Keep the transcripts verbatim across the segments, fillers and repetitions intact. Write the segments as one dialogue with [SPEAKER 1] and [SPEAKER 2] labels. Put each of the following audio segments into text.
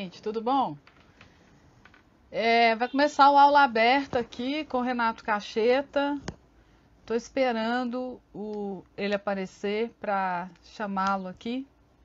[SPEAKER 1] gente, tudo bom? É, vai começar o aula aberta aqui com o Renato Cacheta. Estou esperando o, ele aparecer para chamá-lo aqui.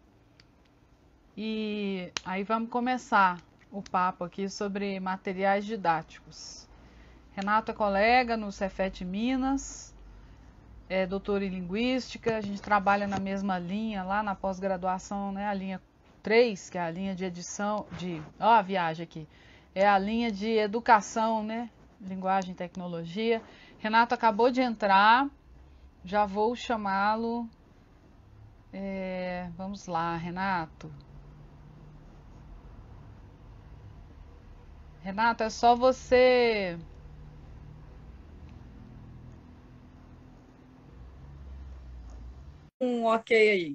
[SPEAKER 1] E aí vamos começar o papo aqui sobre materiais didáticos. Renato é colega no Cefet Minas, é doutor em Linguística, a gente trabalha na mesma linha lá na pós-graduação, né? A linha três, que é a linha de edição, de, ó a viagem aqui, é a linha de educação, né? Linguagem e tecnologia. Renato acabou de entrar, já vou chamá-lo. É, vamos lá, Renato. Renato, é só você...
[SPEAKER 2] Um ok aí.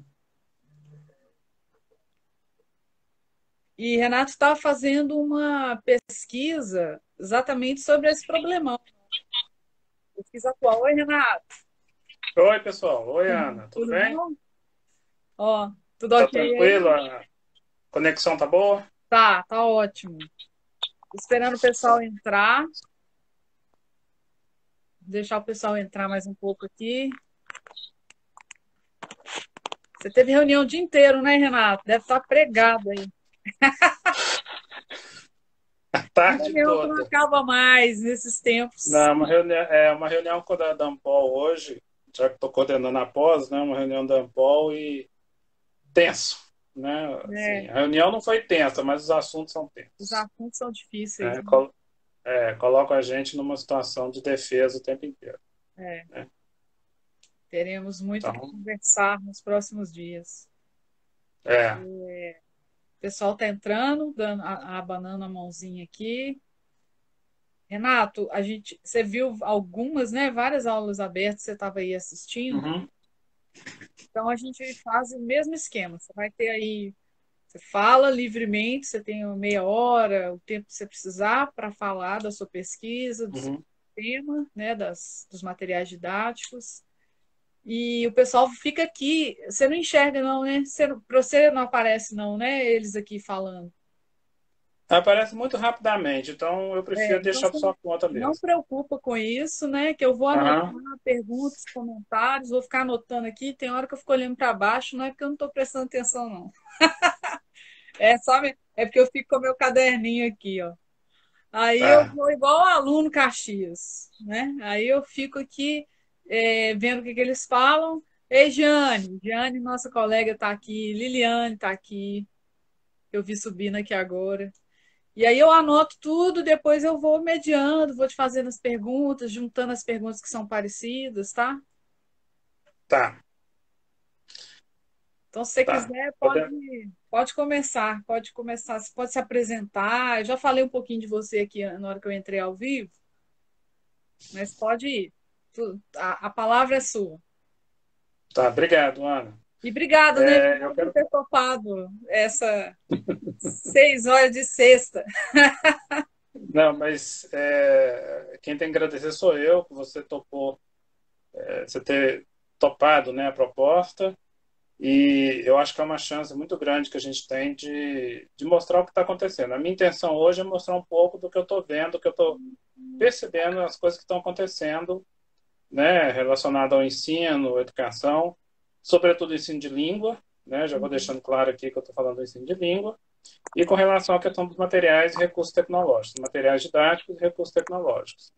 [SPEAKER 2] E Renato estava fazendo uma pesquisa exatamente sobre esse problemão. Pesquisa atual. Oi, Renato.
[SPEAKER 3] Oi, pessoal. Oi, Ana. Tudo
[SPEAKER 2] Tudo
[SPEAKER 3] bem?
[SPEAKER 2] bom? Ó, tudo
[SPEAKER 3] Tá
[SPEAKER 2] ok
[SPEAKER 3] tranquilo?
[SPEAKER 2] aí?
[SPEAKER 3] A conexão tá boa?
[SPEAKER 2] Tá, tá ótimo. Esperando o pessoal entrar. Deixar o pessoal entrar mais um pouco aqui. Você teve reunião o dia inteiro, né, Renato? Deve estar pregado aí.
[SPEAKER 3] A tarde
[SPEAKER 2] Reunião que não
[SPEAKER 3] toda.
[SPEAKER 2] acaba mais nesses tempos.
[SPEAKER 3] Não, uma reunião, é uma reunião com a da Ampol hoje, já que estou coordenando a pós, né? Uma reunião da Ampol e tenso, né? Assim,
[SPEAKER 2] É,
[SPEAKER 3] a reunião não foi tensa, mas os assuntos são
[SPEAKER 2] os
[SPEAKER 3] tensos,
[SPEAKER 2] assuntos são difíceis,
[SPEAKER 3] né?
[SPEAKER 2] né?
[SPEAKER 3] Col é, coloca a gente numa situação de defesa o tempo inteiro,
[SPEAKER 2] É,
[SPEAKER 3] né?
[SPEAKER 2] teremos muito o que
[SPEAKER 3] Então,
[SPEAKER 2] conversar nos próximos dias.
[SPEAKER 3] é.
[SPEAKER 2] O pessoal está entrando, dando, a- abanando a mãozinha aqui. Renato, a gente, você viu algumas, né? Várias aulas abertas, você estava aí assistindo.
[SPEAKER 3] Uhum,
[SPEAKER 2] Então a gente faz o mesmo esquema. Você vai ter aí, você fala livremente, você tem uma meia hora, o tempo que você precisar para falar da sua pesquisa, do seu
[SPEAKER 3] uhum.
[SPEAKER 2] tema, né? Das, dos materiais didáticos. E o pessoal fica aqui. Você não enxerga, não, né? Para você não aparece, não, né? Eles aqui falando.
[SPEAKER 3] Aparece muito rapidamente, então eu
[SPEAKER 2] É,
[SPEAKER 3] prefiro
[SPEAKER 2] então
[SPEAKER 3] deixar
[SPEAKER 2] você
[SPEAKER 3] por sua conta
[SPEAKER 2] não
[SPEAKER 3] mesmo.
[SPEAKER 2] preocupa com isso, né? Que eu vou anotar
[SPEAKER 3] Aham.
[SPEAKER 2] perguntas, comentários, vou ficar anotando aqui. Tem hora que eu fico olhando para baixo, não é porque eu não estou prestando atenção, não. É só me- é porque eu fico com o meu caderninho aqui, ó. Aí eu
[SPEAKER 3] Tá.
[SPEAKER 2] vou igual o aluno Caxias, né? Aí eu fico aqui é, vendo o que que eles falam. Ei, Jane, Jane, nossa colega está aqui, Liliane está aqui, eu vi subindo aqui agora. E aí eu anoto tudo, depois eu vou mediando, vou te fazendo as perguntas, juntando as perguntas que são parecidas, tá?
[SPEAKER 3] Tá.
[SPEAKER 2] Então, se você
[SPEAKER 3] Tá.
[SPEAKER 2] quiser, pode,
[SPEAKER 3] Pode-
[SPEAKER 2] pode começar, pode começar, você pode se apresentar. Eu já falei um pouquinho de você aqui na hora que eu entrei ao vivo, mas pode ir. Tu- A, a palavra é sua.
[SPEAKER 3] Tá, obrigado, Ana.
[SPEAKER 2] E obrigado, né,
[SPEAKER 3] É, eu
[SPEAKER 2] por
[SPEAKER 3] quero.
[SPEAKER 2] ter topado essa seis horas de sexta.
[SPEAKER 3] Não, mas é, quem tem que agradecer sou eu, que você topou, é, você ter topado, né, a proposta. E eu acho que é uma chance muito grande que a gente tem de, de mostrar o que está acontecendo. A minha intenção hoje é mostrar um pouco do que eu estou vendo, do que eu estou percebendo, as coisas que estão acontecendo, né, relacionado ao ensino, educação, sobretudo ensino de língua, né, já vou deixando claro aqui que eu estou falando do ensino de língua. E com relação à questão dos materiais e recursos tecnológicos, materiais didáticos e recursos tecnológicos.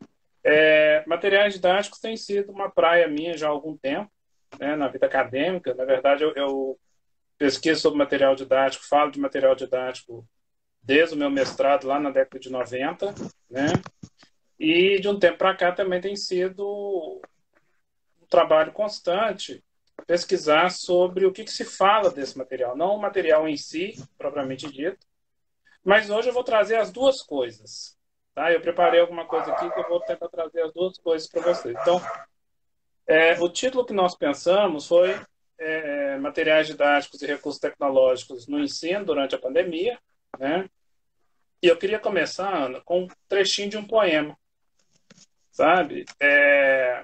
[SPEAKER 3] É, materiais didáticos tem sido uma praia minha já há algum tempo, né, na vida acadêmica. Na verdade, eu, eu pesquiso sobre material didático, falo de material didático desde o meu mestrado lá na década de noventa, né? E de um tempo para cá também tem sido um trabalho constante pesquisar sobre o que, que se fala desse material, não o material em si, propriamente dito, mas hoje eu vou trazer as duas coisas. Tá? Eu preparei alguma coisa aqui que eu vou tentar trazer as duas coisas para vocês. Então, é, o título que nós pensamos foi é, Materiais Didáticos e Recursos Tecnológicos no Ensino durante a Pandemia. Né? E eu queria começar, Ana, com um trechinho de um poema, sabe? É,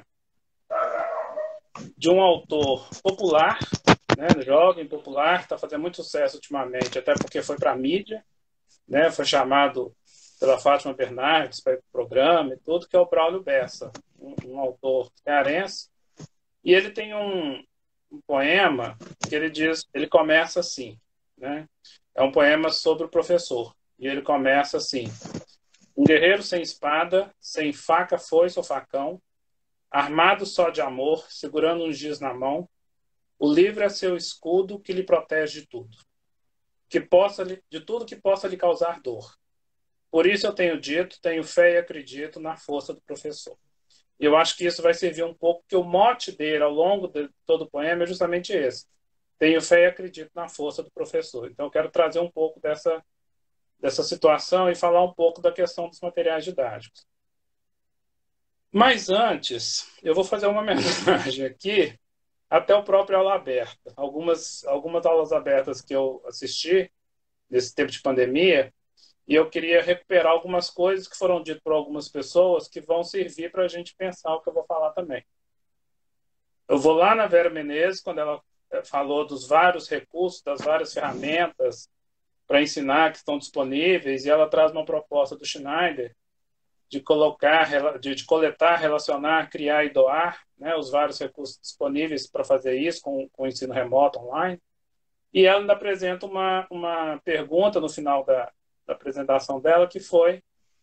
[SPEAKER 3] de um autor popular, né? Jovem, popular, que está fazendo muito sucesso ultimamente, até porque foi para a mídia, né, foi chamado pela Fátima Bernardes para ir para o programa e tudo, que é o Braulio Bessa, um, um autor cearense. E ele tem um, um poema que ele diz, ele começa assim, né? É um poema sobre o professor. E ele começa assim: um guerreiro sem espada, sem faca, foice ou facão, armado só de amor, segurando um giz na mão, o livro é seu escudo que lhe protege de tudo, que possa lhe, de tudo que possa lhe causar dor. Por isso eu tenho dito, tenho fé e acredito na força do professor. E eu acho que isso vai servir um pouco, porque o mote dele ao longo de todo o poema é justamente esse: tenho fé e acredito na força do professor. Então eu quero trazer um pouco dessa, dessa situação e falar um pouco da questão dos materiais didáticos. Mas antes, eu vou fazer uma homenagem aqui até o próprio aula aberta. Algumas, algumas aulas abertas que eu assisti nesse tempo de pandemia, e eu queria recuperar algumas coisas que foram ditas por algumas pessoas que vão servir para a gente pensar o que eu vou falar também. Eu vou lá na Vera Menezes, quando ela falou dos vários recursos, das várias ferramentas para ensinar que estão disponíveis, e ela traz uma proposta do Schneider de colocar, de, de coletar, relacionar, criar e doar, né, os vários recursos disponíveis para fazer isso com, com o ensino remoto online. E ela ainda apresenta uma, uma pergunta no final da, da apresentação dela, que foi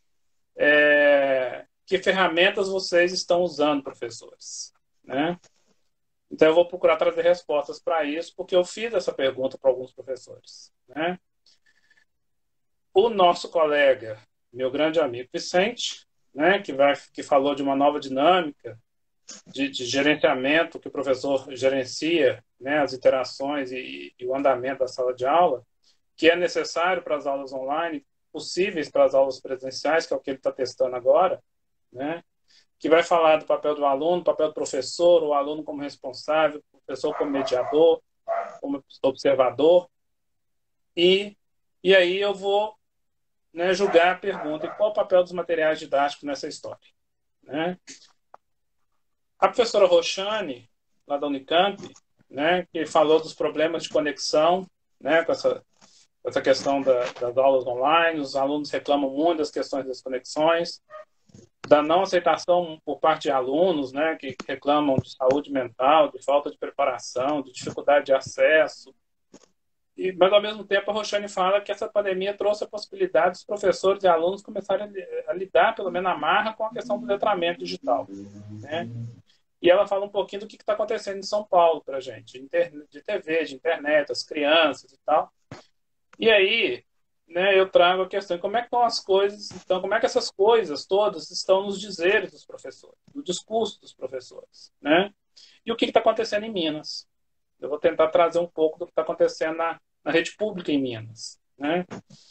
[SPEAKER 3] é, que ferramentas vocês estão usando, professores? Né? Então eu vou procurar trazer respostas para isso, porque eu fiz essa pergunta para alguns professores. Né? O nosso colega, meu grande amigo Vicente, né, que, vai, que falou de uma nova dinâmica de, de gerenciamento, que o professor gerencia, né, as interações e, e o andamento da sala de aula, que é necessário para as aulas online, possíveis para as aulas presenciais, que é o que ele está testando agora, né, que vai falar do papel do aluno, do papel do professor, o aluno como responsável, o professor como mediador, como observador. E, e aí eu vou, né, julgar a pergunta: e qual o papel dos materiais didáticos nessa história? Né? A professora Roxane, lá da Unicamp, né, que falou dos problemas de conexão, né, com essa, com essa questão da, das aulas online, os alunos reclamam muito das questões das conexões, da não aceitação por parte de alunos, né, que reclamam de saúde mental, de falta de preparação, de dificuldade de acesso. E, mas, ao mesmo tempo, a Roxane fala que essa pandemia trouxe a possibilidade dos professores e alunos começarem a, a lidar, pelo menos na marra, com a questão do letramento digital. Né? E ela fala um pouquinho do que está acontecendo em São Paulo para a gente, de T V, de internet, as crianças e tal. E aí, né, eu trago a questão: como é que estão as coisas, então, como é que essas coisas todas estão nos dizeres dos professores, no discurso dos professores, né? E o que está acontecendo em Minas? Eu vou tentar trazer um pouco do que está acontecendo na, na rede pública em Minas. Né?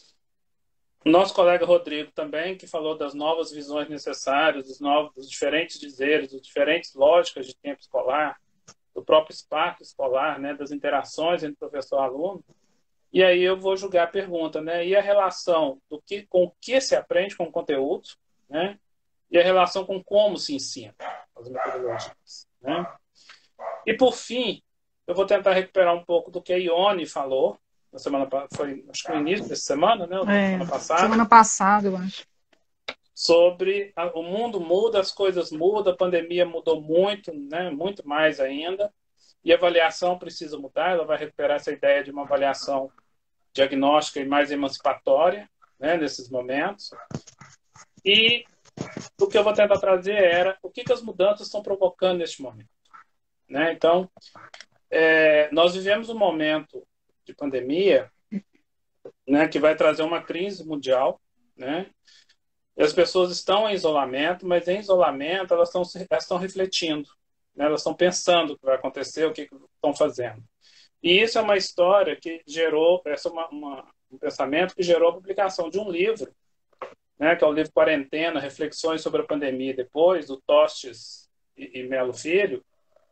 [SPEAKER 3] O nosso colega Rodrigo também, que falou das novas visões necessárias, dos, novos, dos diferentes dizeres, das diferentes lógicas de tempo escolar, do próprio espaço escolar, né, das interações entre professor e aluno. E aí eu vou julgar a pergunta: né, e a relação do que, com o que se aprende com o conteúdo, né, e a relação com como se ensina, as metodologias. Né? E, por fim, eu vou tentar recuperar um pouco do que a Ione falou na semana, foi, acho que no início dessa semana, né?
[SPEAKER 1] É,
[SPEAKER 3] semana passada.
[SPEAKER 1] Semana passada, eu acho.
[SPEAKER 3] Sobre a, o mundo muda, as coisas mudam, a pandemia mudou muito, né? Muito mais ainda. E a avaliação precisa mudar. Ela vai recuperar essa ideia de uma avaliação diagnóstica e mais emancipatória, né? Nesses momentos. E o que eu vou tentar trazer era o que, que as mudanças estão provocando neste momento. Né? Então, É, nós vivemos um momento de pandemia, né, que vai trazer uma crise mundial, né? E as pessoas estão em isolamento, mas em isolamento elas estão, elas estão refletindo, né? Elas estão pensando o que vai acontecer, o que estão fazendo. E isso é uma história que gerou, essa é uma, uma, um pensamento que gerou a publicação de um livro, né, que é o livro Quarentena, Reflexões sobre a Pandemia e Depois, do Tostes e, e Melo Filho.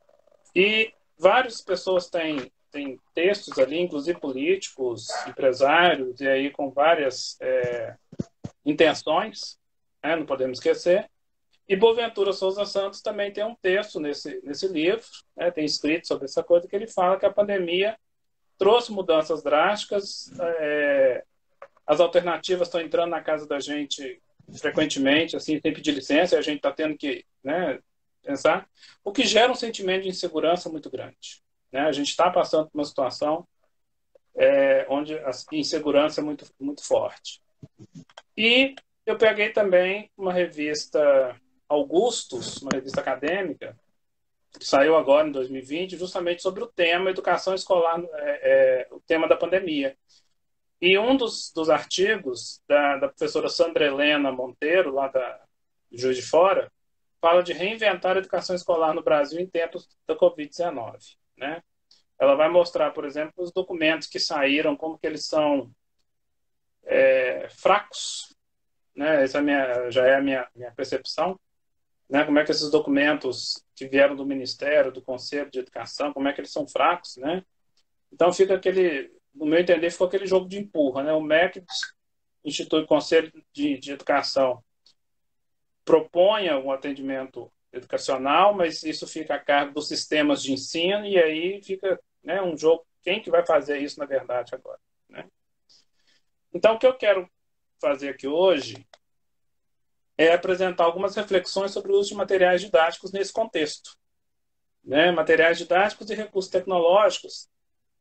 [SPEAKER 3] E várias pessoas têm, têm textos ali, inclusive políticos, empresários, e aí com várias é, intenções, né, não podemos esquecer. E Boaventura Souza Santos também tem um texto nesse, nesse livro, né, tem escrito sobre essa coisa, que ele fala que a pandemia trouxe mudanças drásticas, é, as alternativas estão entrando na casa da gente frequentemente, assim, sem pedir licença, e a gente está tendo que, né, pensar, o que gera um sentimento de insegurança muito grande. Né? A gente está passando por uma situação é, onde a insegurança é muito, muito forte. E eu peguei também uma revista Augustus, uma revista acadêmica, que saiu agora em dois mil e vinte, justamente sobre o tema educação escolar, é, é, o tema da pandemia. E um dos, dos artigos da, da professora Sandra Helena Monteiro, lá da Juiz de Fora, fala de reinventar a educação escolar no Brasil em tempos da covid dezenove. Né? Ela vai mostrar, por exemplo, os documentos que saíram, como que eles são é, fracos. Né? Essa é a minha, já é a minha, minha percepção. Né? Como é que esses documentos que vieram do Ministério, do Conselho de Educação, como é que eles são fracos. Né? Então fica aquele, no meu entender, ficou aquele jogo de empurra. Né? O M E C institui o Conselho de, de Educação, proponha um atendimento educacional, mas isso fica a cargo dos sistemas de ensino, e aí fica, né, um jogo, quem que vai fazer isso na verdade agora? Né? Então, o que eu quero fazer aqui hoje é apresentar algumas reflexões sobre o uso de materiais didáticos nesse contexto. Né? Materiais didáticos e recursos tecnológicos,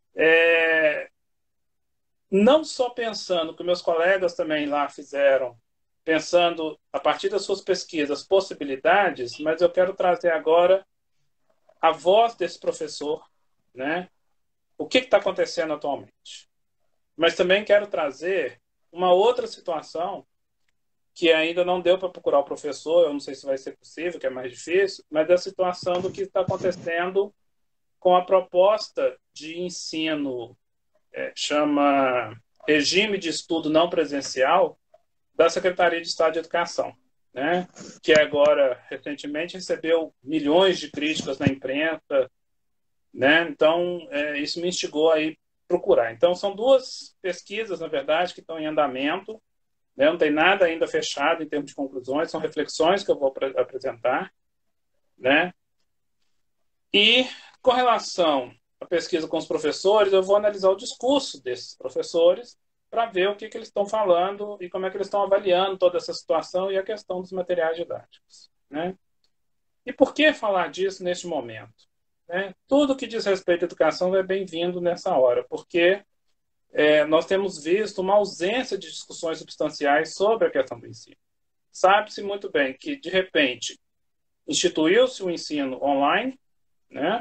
[SPEAKER 3] é, não só pensando, que meus colegas também lá fizeram, pensando, a partir das suas pesquisas, possibilidades, mas eu quero trazer agora a voz desse professor, né? O que está acontecendo atualmente. Mas também quero trazer uma outra situação que ainda não deu para procurar o professor, eu não sei se vai ser possível, que é mais difícil, mas é a situação do que está acontecendo com a proposta de ensino, é, chama Regime de Estudo Não Presencial, da Secretaria de Estado de Educação, né? Que agora, recentemente, recebeu milhões de críticas na imprensa, né? Então, é, isso me instigou a ir procurar. Então, são duas pesquisas, na verdade, que estão em andamento, né? Não tem nada ainda fechado em termos de conclusões, são reflexões que eu vou apresentar, né? E, com relação à pesquisa com os professores, eu vou analisar o discurso desses professores, para ver o que, que eles estão falando e como é que eles estão avaliando toda essa situação e a questão dos materiais didáticos. Né? E por que falar disso neste momento? Né? Tudo que diz respeito à educação é bem-vindo nessa hora, porque é, nós temos visto uma ausência de discussões substanciais sobre a questão do ensino. Sabe-se muito bem que, de repente, instituiu-se o ensino online, né?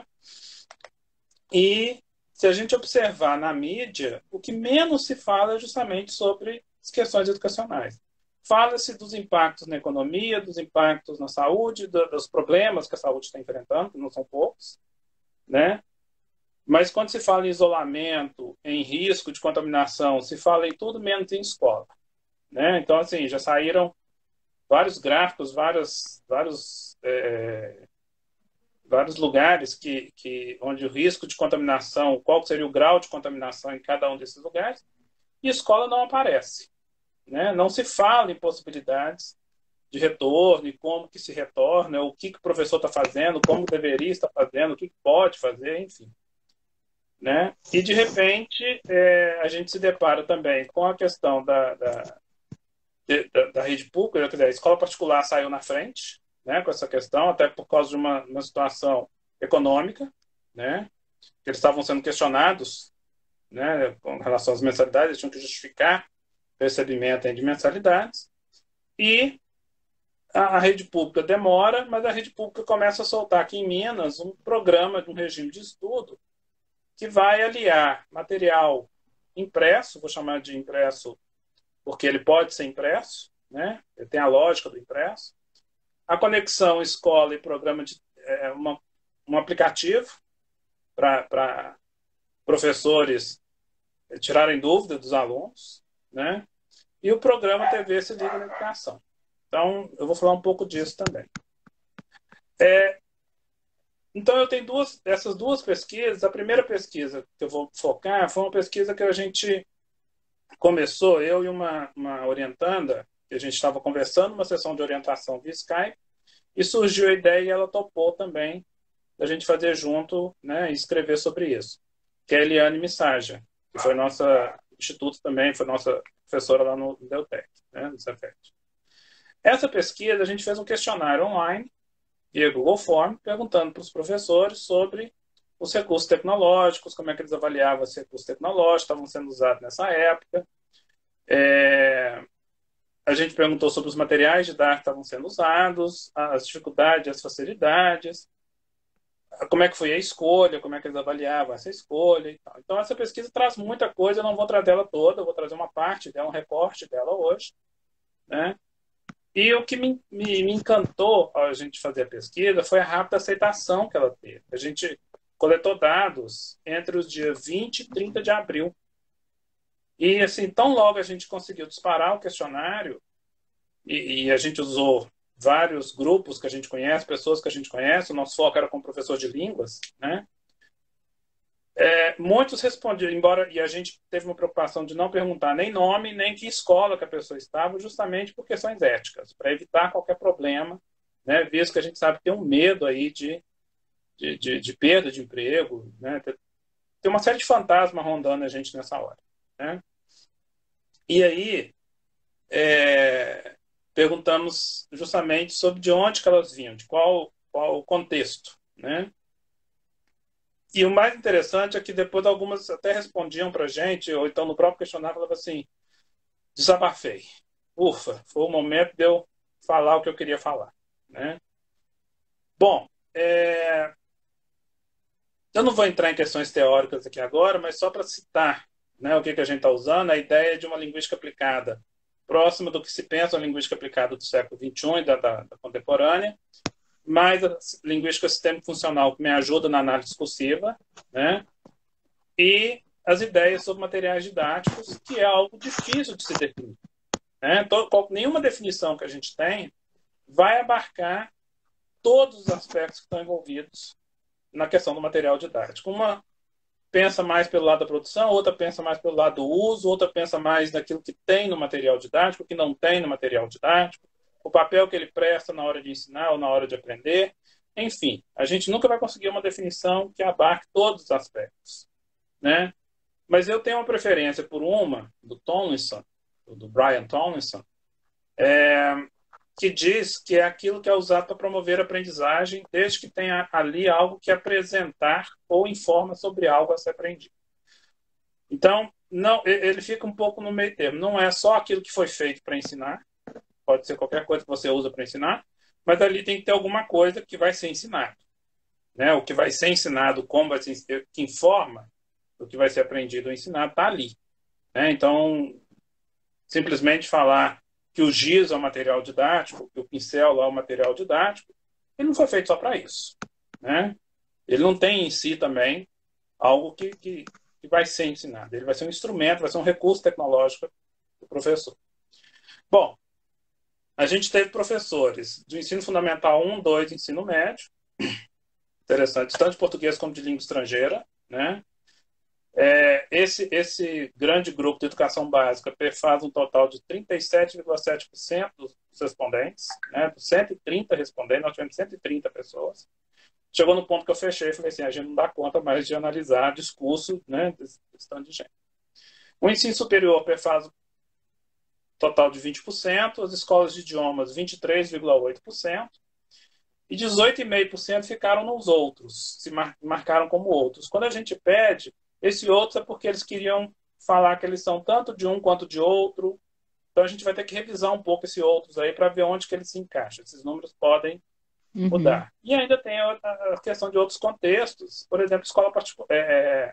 [SPEAKER 3] E se a gente observar na mídia, o que menos se fala é justamente sobre as questões educacionais. Fala-se dos impactos na economia, dos impactos na saúde, dos problemas que a saúde está enfrentando, que não são poucos, né? Mas quando se fala em isolamento, em risco de contaminação, se fala em tudo menos em escola. Né? Então, assim, já saíram vários gráficos, vários, vários é... vários lugares que, que, onde o risco de contaminação, qual seria o grau de contaminação em cada um desses lugares, e a escola não aparece. Né? Não se fala em possibilidades de retorno, e como que se retorna, o que, que o professor está fazendo, como deveria estar fazendo, o que, que pode fazer, enfim. Né? E, de repente, é, a gente se depara também com a questão da, da, da, da rede pública, quer dizer, a escola particular saiu na frente, né, com essa questão, até por causa de uma, uma situação econômica, né, que eles estavam sendo questionados, né, com relação às mensalidades, eles tinham que justificar o recebimento de mensalidades, e a, a rede pública demora, mas a rede pública começa a soltar aqui em Minas um programa de um regime de estudo que vai aliar material impresso, vou chamar de impresso porque ele pode ser impresso, né, ele tem a lógica do impresso, a conexão escola e programa de é, uma, um aplicativo para professores tirarem dúvida dos alunos, né? E o programa T V Se Liga na Educação. Então, eu vou falar um pouco disso também. É, então, eu tenho duas, essas duas pesquisas. A primeira pesquisa que eu vou focar foi uma pesquisa que a gente começou, eu e uma, uma orientanda, que a gente estava conversando, uma sessão de orientação via Skype, e surgiu a ideia e ela topou também da gente fazer junto, né, e escrever sobre isso, que é a Eliane Missaja, que foi nossa instituto também, foi nossa professora lá no Deltec, né, no Cefet. Essa pesquisa, a gente fez um questionário online, via Google Form, perguntando para os professores sobre os recursos tecnológicos, como é que eles avaliavam esses recursos tecnológicos, estavam sendo usados nessa época. É... A gente perguntou sobre os materiais didáticos que estavam sendo usados, as dificuldades, as facilidades, como é que foi a escolha, como é que eles avaliavam essa escolha e tal. Então, essa pesquisa traz muita coisa, eu não vou trazer ela toda, eu vou trazer uma parte dela, um recorte dela hoje, né? E o que me, me, me encantou ao a gente fazer a pesquisa foi a rápida aceitação que ela teve. A gente coletou dados entre os dias vinte e trinta de abril. E, assim, tão logo a gente conseguiu disparar o questionário, e, e a gente usou vários grupos que a gente conhece, pessoas que a gente conhece, o nosso foco era com professor de línguas, né? É, muitos responderam, embora, e a gente teve uma preocupação de não perguntar nem nome, nem que escola que a pessoa estava, justamente por questões éticas, para evitar qualquer problema, né? Visto que a gente sabe que tem um medo aí de, de, de, de perda de emprego, né? Tem uma série de fantasmas rondando a gente nessa hora, né? E aí, é, perguntamos justamente sobre de onde que elas vinham, de qual, qual o contexto, né? E o mais interessante é que depois algumas até respondiam para a gente, ou então no próprio questionário falava assim, desabafei. Ufa, foi o momento de eu falar o que eu queria falar, né? Bom, é... eu não vou entrar em questões teóricas aqui agora, mas só para citar, né, o que, que a gente está usando, a ideia de uma linguística aplicada próxima do que se pensa a linguística aplicada do século vinte e um e da, da, da contemporânea, mais a linguística sistêmica funcional, que me ajuda na análise discursiva, né? E as ideias sobre materiais didáticos, que é algo difícil de se definir, né? Então, nenhuma definição que a gente tem vai abarcar todos os aspectos que estão envolvidos na questão do material didático. Uma pensa mais pelo lado da produção, outra pensa mais pelo lado do uso, outra pensa mais naquilo que tem no material didático, que não tem no material didático, o papel que ele presta na hora de ensinar ou na hora de aprender. Enfim, a gente nunca vai conseguir uma definição que abarque todos os aspectos, né? Mas eu tenho uma preferência por uma, do Tomlinson, do Brian Tomlinson, é, que diz que é aquilo que é usado para promover a aprendizagem, desde que tenha ali algo que apresentar ou informa sobre algo a ser aprendido. Então, não, ele fica um pouco no meio termo. Não é só aquilo que foi feito para ensinar, pode ser qualquer coisa que você usa para ensinar, mas ali tem que ter alguma coisa que vai ser ensinado, né? O que vai ser ensinado, como vai ser, que informa o que vai ser aprendido ou ensinado, está ali, né? Então, simplesmente falar que o giz é o material didático, que o pincel lá é o material didático, ele não foi feito só para isso, né? Ele não tem em si também algo que, que, que vai ser ensinado. Ele vai ser um instrumento, vai ser um recurso tecnológico do professor. Bom, a gente teve professores do ensino fundamental um, dois, ensino médio, interessante, tanto de português como de língua estrangeira, né? É, esse, esse grande grupo de educação básica faz um total de trinta e sete vírgula sete por cento dos respondentes, né? Dos cento e trinta respondentes, nós tivemos cento e trinta pessoas. Chegou no ponto que eu fechei e falei assim, a gente não dá conta mais de analisar discurso, né, desse, desse tanto de gente. O ensino superior faz um total de vinte por cento, as escolas de idiomas vinte e três vírgula oito por cento, e dezoito vírgula cinco por cento ficaram nos outros, se mar marcaram como outros. Quando a gente pede, esse outro é porque eles queriam falar que eles são tanto de um quanto de outro. Então a gente vai ter que revisar um pouco esses outros aí para ver onde que eles se encaixam. Esses números podem uhum. mudar. E ainda tem a, a questão de outros contextos, por exemplo, escola particular, é,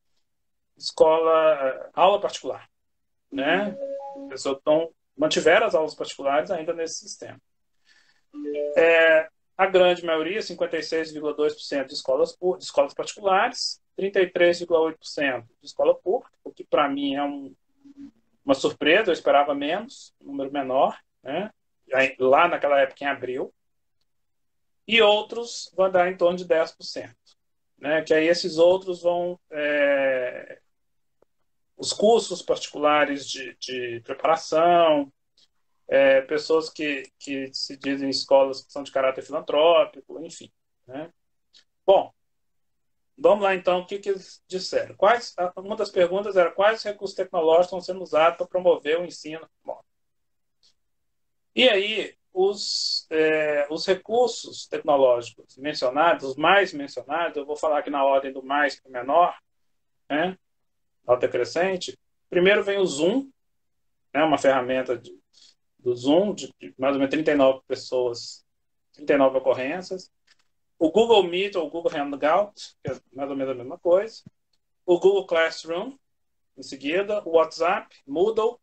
[SPEAKER 3] escola, aula particular, né? As pessoas tão, mantiveram as aulas particulares ainda nesse sistema. É, a grande maioria, cinquenta e seis vírgula dois por cento de escolas, de escolas particulares, trinta e três vírgula oito por cento de escola pública, o que para mim é um, uma surpresa, eu esperava menos, um número menor, né? Lá naquela época em abril. E outros vão dar em torno de dez por cento. Né? Que aí esses outros vão... É, os cursos particulares de, de preparação, é, pessoas que, que se dizem escolas que são de caráter filantrópico, enfim. Né? Bom, vamos lá, então, o que, que eles disseram? Quais, uma das perguntas era quais recursos tecnológicos estão sendo usados para promover o ensino remoto. E aí, os, é, os recursos tecnológicos mencionados, os mais mencionados, eu vou falar aqui na ordem do mais para o menor, né, alta crescente. Primeiro vem o Zoom, né, uma ferramenta de, do Zoom, de, de mais ou menos trinta e nove pessoas, trinta e nove ocorrências. O Google Meet ou Google Hangout, que é mais ou menos a mesma coisa. O Google Classroom, em seguida. O WhatsApp, Moodle,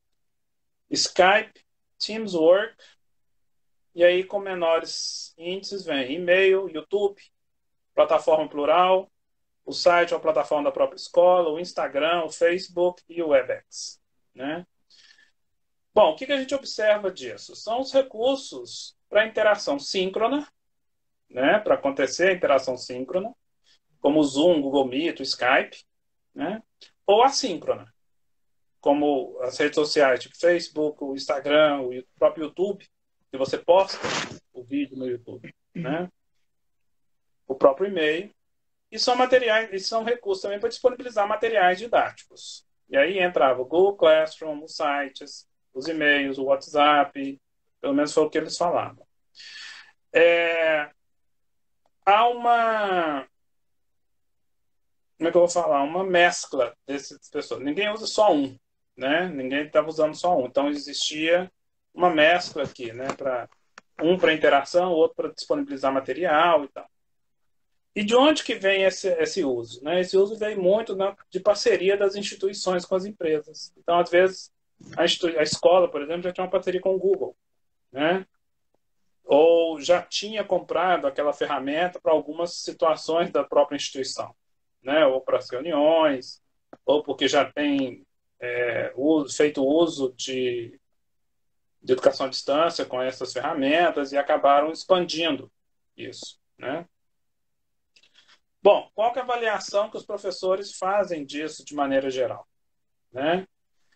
[SPEAKER 3] Skype, Teamswork. E aí, com menores índices, vem e-mail, YouTube, plataforma plural, o site ou a plataforma da própria escola, o Instagram, o Facebook e o Webex, né? Bom, o que a gente observa disso? São os recursos para interação síncrona, né, para acontecer a interação síncrona, como o Zoom, Google Meet, o Skype, né, ou assíncrona, como as redes sociais, tipo Facebook, o Instagram, o próprio YouTube, que você posta o vídeo no YouTube, né, o próprio e-mail, e são materiais, e são recursos também para disponibilizar materiais didáticos. E aí entrava o Google Classroom, os sites, os e-mails, o WhatsApp, pelo menos foi o que eles falavam. É, há uma, como é que eu vou falar? Uma mescla dessas pessoas. Ninguém usa só um, né? Ninguém estava usando só um. Então existia uma mescla aqui, né? Para um para interação, outro para disponibilizar material e tal. E de onde que vem esse, esse uso? Né? Esse uso vem muito, né, de parceria das instituições com as empresas. Então, às vezes, a, a escola, por exemplo, já tinha uma parceria com o Google, né? Ou já tinha comprado aquela ferramenta para algumas situações da própria instituição, né? Ou para as reuniões, ou porque já tem é, uso, feito uso de, de educação à distância com essas ferramentas e acabaram expandindo isso, né? Bom, qual que é a avaliação que os professores fazem disso de maneira geral, né?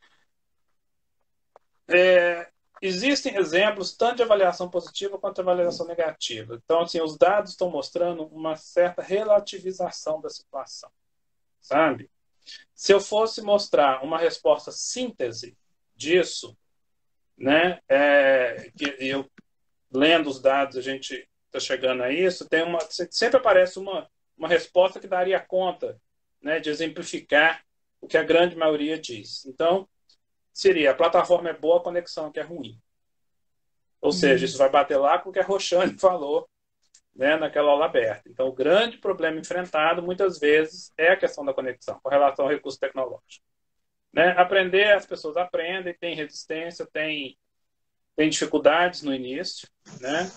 [SPEAKER 3] É, existem exemplos tanto de avaliação positiva quanto de avaliação negativa. Então, assim, os dados estão mostrando uma certa relativização da situação, sabe? Se eu fosse mostrar uma resposta síntese disso, né, é, que eu lendo os dados a gente está chegando a isso, tem uma, sempre aparece uma, uma resposta que daria conta, né, de exemplificar o que a grande maioria diz. Então, seria, a plataforma é boa, a conexão que é ruim. Ou hum. seja, isso vai bater lá com o que a Roxane falou, né, naquela aula aberta. Então, o grande problema enfrentado, muitas vezes, é a questão da conexão, com relação ao recurso tecnológico. Né? Aprender, as pessoas aprendem, tem resistência, tem, tem dificuldades no início, né?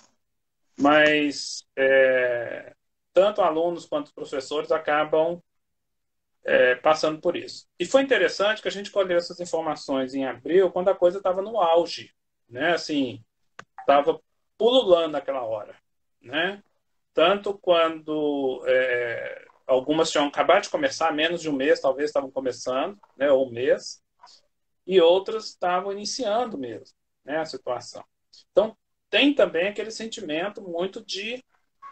[SPEAKER 3] Mas é, tanto alunos quanto professores acabam É, passando por isso. E foi interessante que a gente colheu essas informações em abril, quando a coisa estava no auge, né? Assim, estava pululando naquela hora, né? Tanto quando é, algumas tinham acabado de começar, menos de um mês, talvez estavam começando, né? Ou um mês, e outras estavam iniciando mesmo, né? A situação. Então, tem também aquele sentimento muito de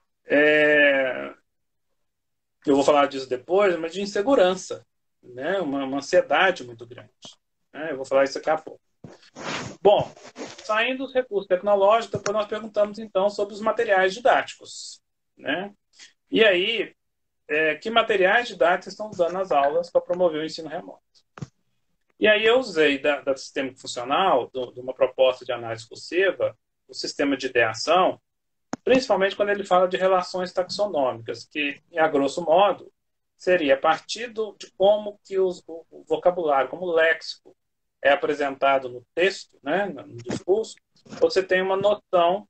[SPEAKER 3] é, eu vou falar disso depois, mas de insegurança, né? uma, uma ansiedade muito grande. Né? Eu vou falar isso daqui a pouco. Bom, saindo dos recursos tecnológicos, depois nós perguntamos, então, sobre os materiais didáticos. Né? E aí, é, que materiais didáticos estão usando nas aulas para promover o ensino remoto? E aí eu usei da, da sistema funcional, do, de uma proposta de análise cursiva, o sistema de ideação, principalmente quando ele fala de relações taxonômicas, que, a grosso modo, seria a partir do, de como que os, o vocabulário, como o léxico é apresentado no texto, né, no discurso, você tem uma noção,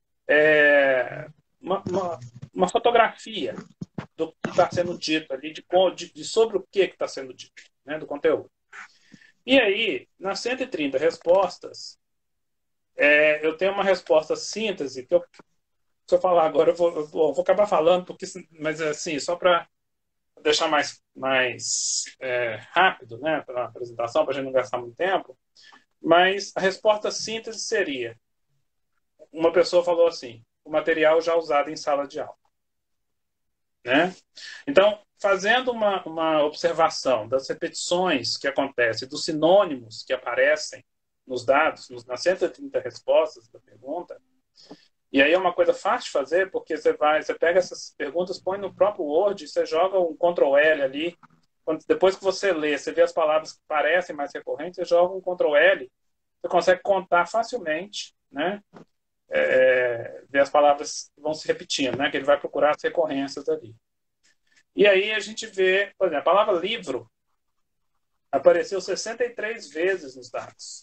[SPEAKER 3] é, uma, uma, uma fotografia do que está sendo dito ali, de, de, de sobre o que está sendo dito, né, do conteúdo. E aí, nas cento e trinta respostas, é, eu tenho uma resposta síntese, que eu se eu falar agora, eu vou, eu vou, eu vou acabar falando, porque, mas assim, só para deixar mais, mais é, rápido, né, para a apresentação, para a gente não gastar muito tempo, mas a resposta síntese seria, uma pessoa falou assim, o material já usado em sala de aula. né? Então, fazendo uma, uma observação das repetições que acontecem, dos sinônimos que aparecem nos dados, nos, nas cento e trinta respostas da pergunta, e aí é uma coisa fácil de fazer, porque você vai, você pega essas perguntas, põe no próprio Word, você joga um control L ali, quando, depois que você lê, você vê as palavras que parecem mais recorrentes, você joga um control L, você consegue contar facilmente, né? É, ver as palavras que vão se repetindo, né? Que ele vai procurar as recorrências ali. E aí a gente vê, por exemplo, a palavra livro apareceu sessenta e três vezes nos dados.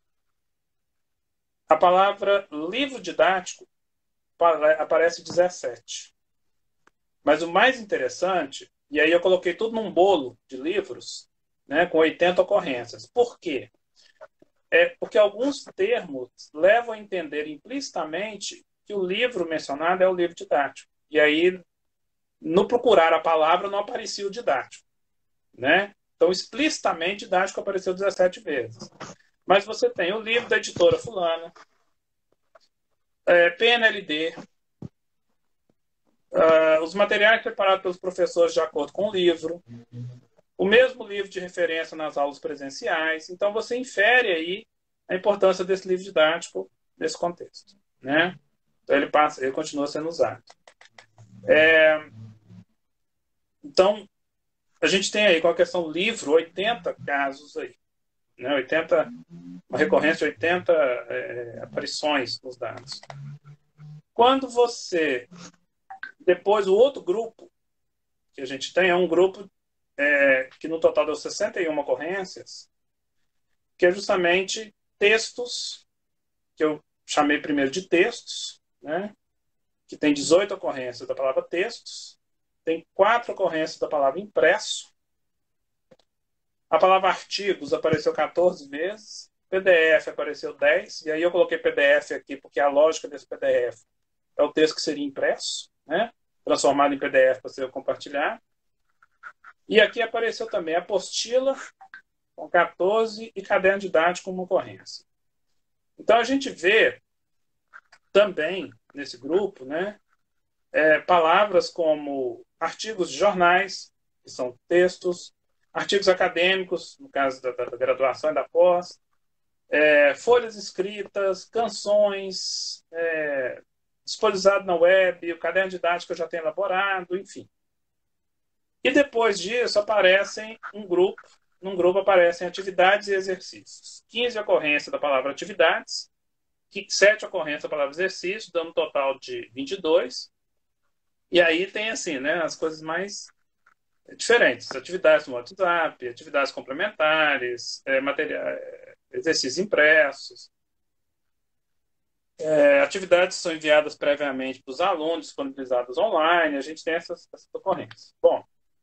[SPEAKER 3] A palavra livro didático aparece dezessete. Mas o mais interessante, e aí eu coloquei tudo num bolo de livros, né, com oitenta ocorrências. Por quê? É porque alguns termos levam a entender implicitamente que o livro mencionado é o livro didático. E aí, no procurar a palavra, não aparecia o didático, né? Então, explicitamente, didático apareceu dezessete vezes. Mas você tem o livro da editora fulana, é, P N L D, uh, os materiais preparados pelos professores de acordo com o livro, o mesmo livro de referência nas aulas presenciais. Então, você infere aí a importância desse livro didático nesse contexto, né? Então, ele, passa, ele continua sendo usado. É, então, a gente tem aí, com a questão livro, oitenta casos aí, né? oitenta, uma recorrência de oitenta é, aparições nos dados. Quando você... Depois, o outro grupo que a gente tem é um grupo é, que no total deu sessenta e uma ocorrências, que é justamente textos, que eu chamei primeiro de textos, né? Que tem dezoito ocorrências da palavra textos, tem quatro ocorrências da palavra impresso, a palavra artigos apareceu quatorze vezes, P D F apareceu dez, e aí eu coloquei P D F aqui porque a lógica desse P D F é o texto que seria impresso, né? Transformado em P D F para você compartilhar. E aqui apareceu também a apostila com quatorze e caderno didático como ocorrência. Então a gente vê também nesse grupo, né, é, palavras como artigos de jornais, que são textos, artigos acadêmicos, no caso da, da graduação e da pós, é, folhas escritas, canções, é, disponibilizado na web, o caderno didático eu já tenho elaborado, enfim. E depois disso aparecem um grupo, num grupo aparecem atividades e exercícios. quinze ocorrências da palavra atividades, sete ocorrências da palavra exercício, dando um total de vinte e dois. E aí tem assim, né, as coisas mais diferentes. Atividades no WhatsApp, atividades complementares, é, materiais, exercícios impressos. É, atividades são enviadas previamente para os alunos, disponibilizadas online. A gente tem essas, essas ocorrências. Bom,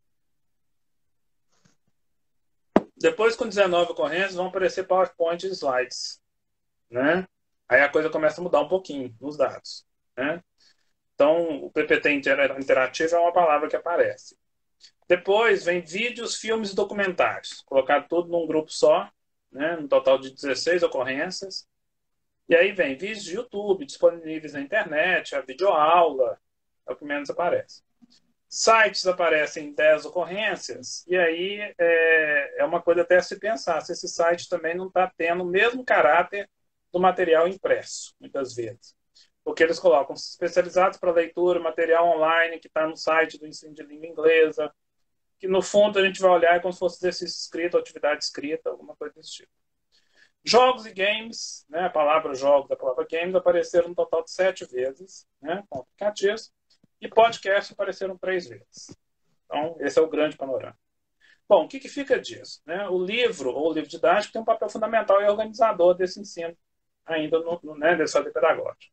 [SPEAKER 3] depois, com dezenove ocorrências, vão aparecer PowerPoint e slides, né? Aí a coisa começa a mudar um pouquinho nos dados, né? Então, o P P T interativo é uma palavra que aparece. Depois vem vídeos, filmes e documentários, colocado tudo num grupo só, né? Um total de dezesseis ocorrências. E aí vem vídeos de YouTube disponíveis na internet, a videoaula, é o que menos aparece. Sites aparecem dez ocorrências, e aí é, é uma coisa até a se pensar, se esse site também não está tendo o mesmo caráter do material impresso, muitas vezes. Porque eles colocam especializados para leitura, material online que está no site do ensino de língua inglesa, que no fundo a gente vai olhar como se fosse exercício escrito, atividade escrita, alguma coisa desse tipo. Jogos e games, né, a palavra jogos, a palavra games apareceram no total de sete vezes, né, com aplicativos, e podcast apareceram três vezes. Então, esse é o grande panorama. Bom, o que, que fica disso? Né? O livro, ou o livro didático, tem um papel fundamental e organizador desse ensino, ainda no, no, né, desse fazer pedagógico.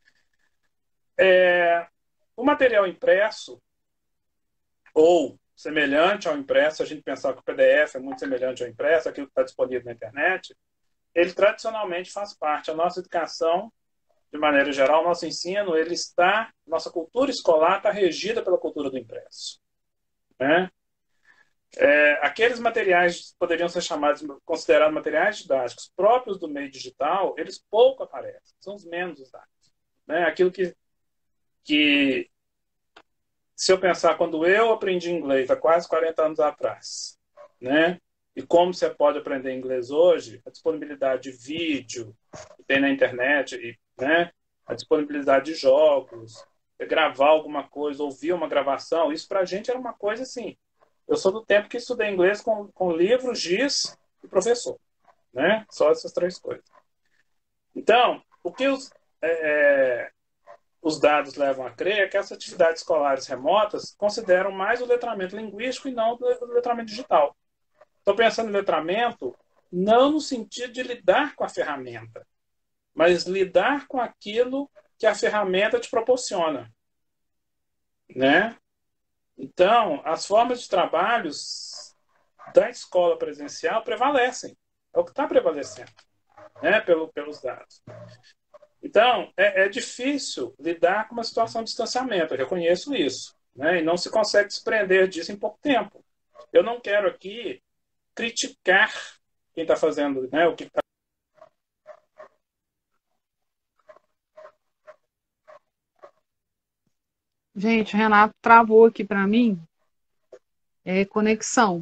[SPEAKER 3] É, o material impresso, ou semelhante ao impresso, se a gente pensar que o P D F é muito semelhante ao impresso, aquilo que está disponível na internet, ele tradicionalmente faz parte. A nossa educação, de maneira geral, o nosso ensino, ele está, nossa cultura escolar está regida pela cultura do impresso, né? É, aqueles materiais que poderiam ser chamados, considerados materiais didáticos próprios do meio digital, eles pouco aparecem, são os menos usados, né? Aquilo que, que se eu pensar quando eu aprendi inglês há quase quarenta anos atrás, né? E como você pode aprender inglês hoje, a disponibilidade de vídeo que tem na internet, e, né? A disponibilidade de jogos, gravar alguma coisa, ouvir uma gravação, isso para a gente era uma coisa assim. Eu sou do tempo que estudei inglês com, com livro, giz e professor, né? Só essas três coisas. Então, o que os, é, os dados levam a crer é que essas atividades escolares remotas consideram mais o letramento linguístico e não o letramento digital. Estou pensando em letramento não no sentido de lidar com a ferramenta, mas lidar com aquilo que a ferramenta te proporciona, né? Então, as formas de trabalhos da escola presencial prevalecem. É o que está prevalecendo, né? Pelo, pelos dados. Então, é, é difícil lidar com uma situação de distanciamento, eu reconheço isso, né? E não se consegue desprender disso em pouco tempo. Eu não quero aqui criticar quem está fazendo, né? O que tá...
[SPEAKER 1] Gente, o Renato travou aqui para mim. É conexão.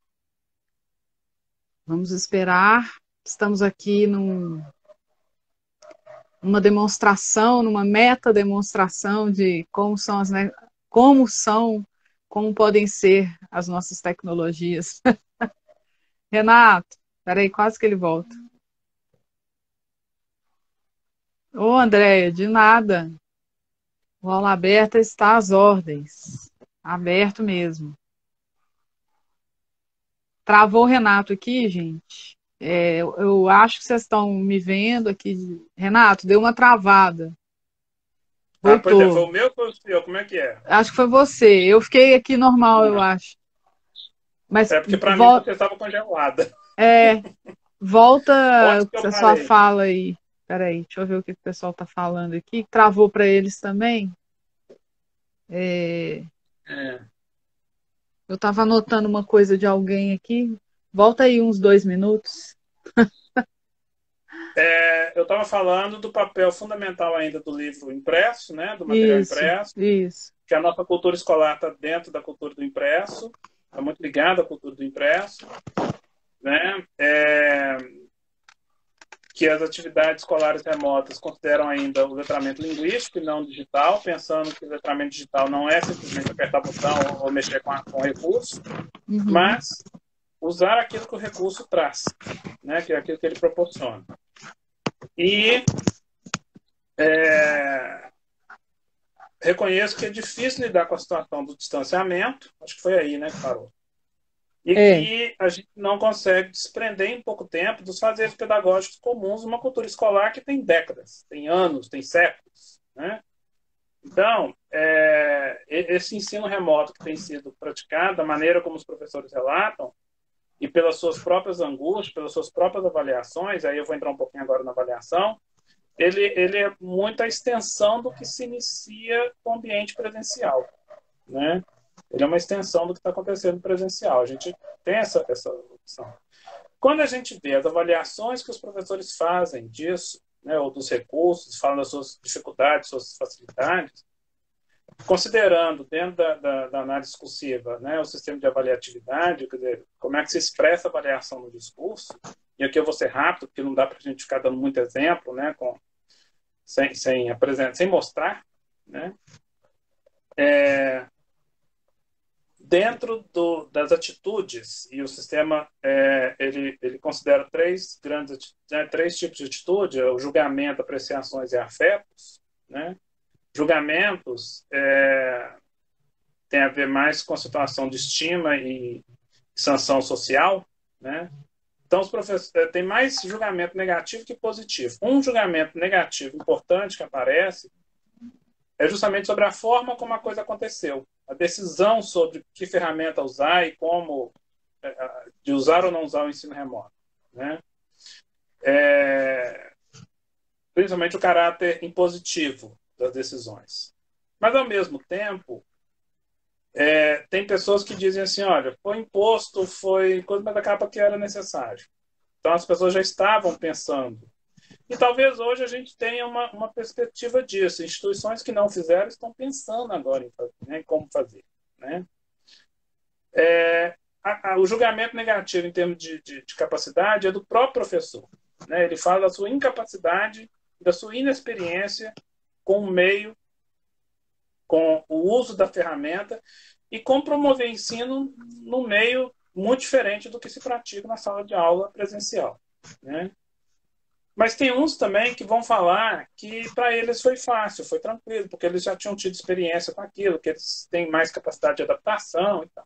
[SPEAKER 1] Vamos esperar. Estamos aqui num, numa demonstração, numa meta demonstração de como são as, como são, como podem ser as nossas tecnologias. Renato, peraí, quase que ele volta. Ô, Andréia, de nada. O aula aberta está às ordens. Aberto mesmo. Travou o Renato aqui, gente. É, eu, eu acho que vocês estão me vendo aqui. Renato, deu uma travada.
[SPEAKER 3] Ah, pois é, foi
[SPEAKER 1] Voltou.
[SPEAKER 3] o meu ou foi o seu? Como é que é?
[SPEAKER 1] Acho que foi você. Eu fiquei aqui normal, eu
[SPEAKER 3] Ah,
[SPEAKER 1] acho. Mas
[SPEAKER 3] é porque para mim
[SPEAKER 1] vol-
[SPEAKER 3] você estava congelada.
[SPEAKER 1] é, volta
[SPEAKER 3] Onde que eu
[SPEAKER 1] a sua
[SPEAKER 3] parei?
[SPEAKER 1] fala aí. Peraí, deixa eu ver o que o pessoal está falando aqui. Travou para eles também. É,
[SPEAKER 3] É.
[SPEAKER 1] eu estava anotando uma coisa de alguém aqui. Volta aí uns dois minutos.
[SPEAKER 3] É, eu estava falando do papel fundamental ainda do livro impresso, né, do material
[SPEAKER 1] Isso,
[SPEAKER 3] impresso,
[SPEAKER 1] isso.
[SPEAKER 3] que a nossa cultura escolar está dentro da cultura do impresso, está muito ligada à cultura do impresso, né, é, que as atividades escolares remotas consideram ainda o letramento linguístico e não digital, pensando que o letramento digital não é simplesmente apertar botão ou, ou mexer com, a, com o recurso,
[SPEAKER 1] Uhum.
[SPEAKER 3] mas usar aquilo que o recurso traz, né, que é aquilo que ele proporciona. E é, reconheço que é difícil lidar com a situação do distanciamento, acho que foi aí, né, que parou. E
[SPEAKER 1] É.
[SPEAKER 3] que a gente não consegue desprender em pouco tempo dos fazeres pedagógicos comuns de uma cultura escolar que tem décadas, tem anos, tem séculos, né? Então, é, esse ensino remoto que tem sido praticado, da maneira como os professores relatam, e pelas suas próprias angústias, pelas suas próprias avaliações, aí eu vou entrar um pouquinho agora na avaliação, ele, ele é muita extensão do que se inicia com o ambiente presencial, né? Ele é uma extensão do que está acontecendo presencial. A gente tem essa, essa opção. Quando a gente vê as avaliações que os professores fazem disso, né, ou dos recursos, falam das suas dificuldades, suas facilidades, considerando dentro da, da, da análise discursiva, né, o sistema de avaliatividade, quer dizer, como é que se expressa a avaliação no discurso, e aqui eu vou ser rápido, porque não dá para a gente ficar dando muito exemplo, né, com, sem, sem, apresentar, sem mostrar, né, é, dentro do, das atitudes, e o sistema é, ele, ele considera três grandes, né, três tipos de atitude: o julgamento, apreciações e afetos, né? Julgamentos é, tem a ver mais com a situação de estima e sanção social, né? Então, os professores, tem mais julgamento negativo que positivo. Um julgamento negativo importante que aparece é justamente sobre a forma como a coisa aconteceu. A decisão sobre que ferramenta usar e como de usar ou não usar o ensino remoto, né? É, principalmente o caráter impositivo das decisões. Mas, ao mesmo tempo, é, tem pessoas que dizem assim, olha, foi imposto, foi coisa, mas acaba que era necessário. Então, as pessoas já estavam pensando. E talvez hoje a gente tenha uma, uma perspectiva disso. Instituições que não fizeram estão pensando agora em, fazer, né, em como fazer. Né? É, a, a, o julgamento negativo em termos de, de, de capacidade é do próprio professor. Né? Ele fala da sua incapacidade, da sua inexperiência com o meio, com o uso da ferramenta e com promover ensino no meio muito diferente do que se pratica na sala de aula presencial. Né? Mas tem uns também que vão falar que para eles foi fácil, foi tranquilo, porque eles já tinham tido experiência com aquilo, que eles têm mais capacidade de adaptação e tal.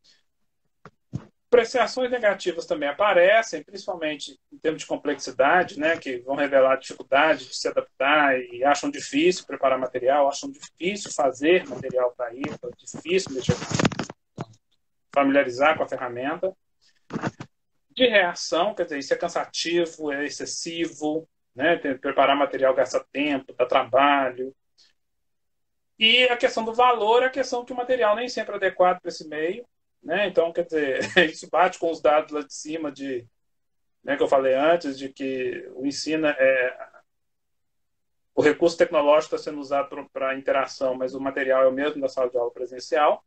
[SPEAKER 3] Apreciações negativas também aparecem, principalmente em termos de complexidade, né, que vão revelar dificuldade de se adaptar e acham difícil preparar material, acham difícil fazer material para isso, é difícil mexer, familiarizar com a ferramenta. De reação, quer dizer, isso é cansativo, é excessivo, né, preparar material gasta tempo, dá trabalho. E a questão do valor é a questão que o material nem sempre é adequado para esse meio. Né? Então, quer dizer, isso bate com os dados lá de cima de, né, que eu falei antes, de que o ensino é o recurso tecnológico está sendo usado para interação, mas o material é o mesmo da sala de aula presencial.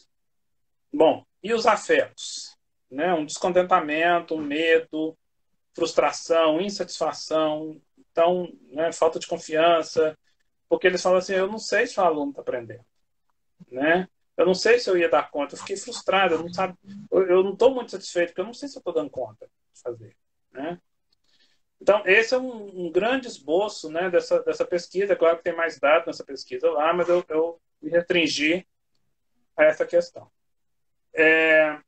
[SPEAKER 3] Bom, e os afetos? Né? Um descontentamento, um medo, frustração, insatisfação, então, né, falta de confiança, porque eles falam assim, eu não sei se o aluno está aprendendo, né? Eu não sei se eu ia dar conta, eu fiquei frustrado, eu não, sabe, eu, eu não estou muito satisfeito, porque eu não sei se eu estou dando conta de fazer. Né? Então, esse é um, um grande esboço, né, dessa, dessa pesquisa. É claro que tem mais dados nessa pesquisa lá, mas eu, eu me restringi a essa questão. É...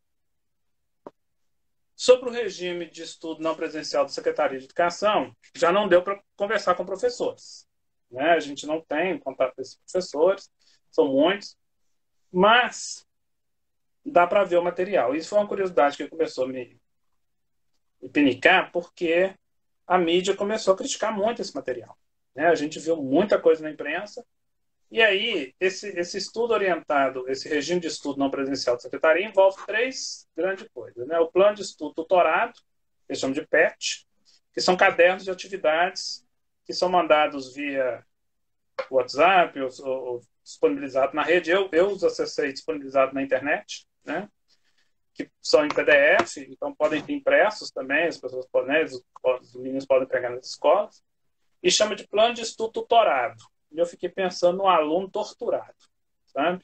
[SPEAKER 3] Sobre o regime de estudo não presencial da Secretaria de Educação, já não deu para conversar com professores. Né? A gente não tem contato com esses professores, são muitos. Mas dá para ver o material. Isso foi uma curiosidade que começou a me, me pinicar, porque a mídia começou a criticar muito esse material. Né? A gente viu muita coisa na imprensa, e aí esse, esse estudo orientado, esse regime de estudo não presencial da Secretaria envolve três grandes coisas. Né? O plano de estudo tutorado, que eles chamam de P E T, que são cadernos de atividades que são mandados via WhatsApp ou, ou disponibilizado na rede. Eu, eu os acessei disponibilizado na internet, né? Que são em P D F, então podem ter impressos também, as pessoas podem, né? os, os meninos podem pegar nas escolas, e chama de plano de estudo tutorado. E eu fiquei pensando no aluno torturado, sabe?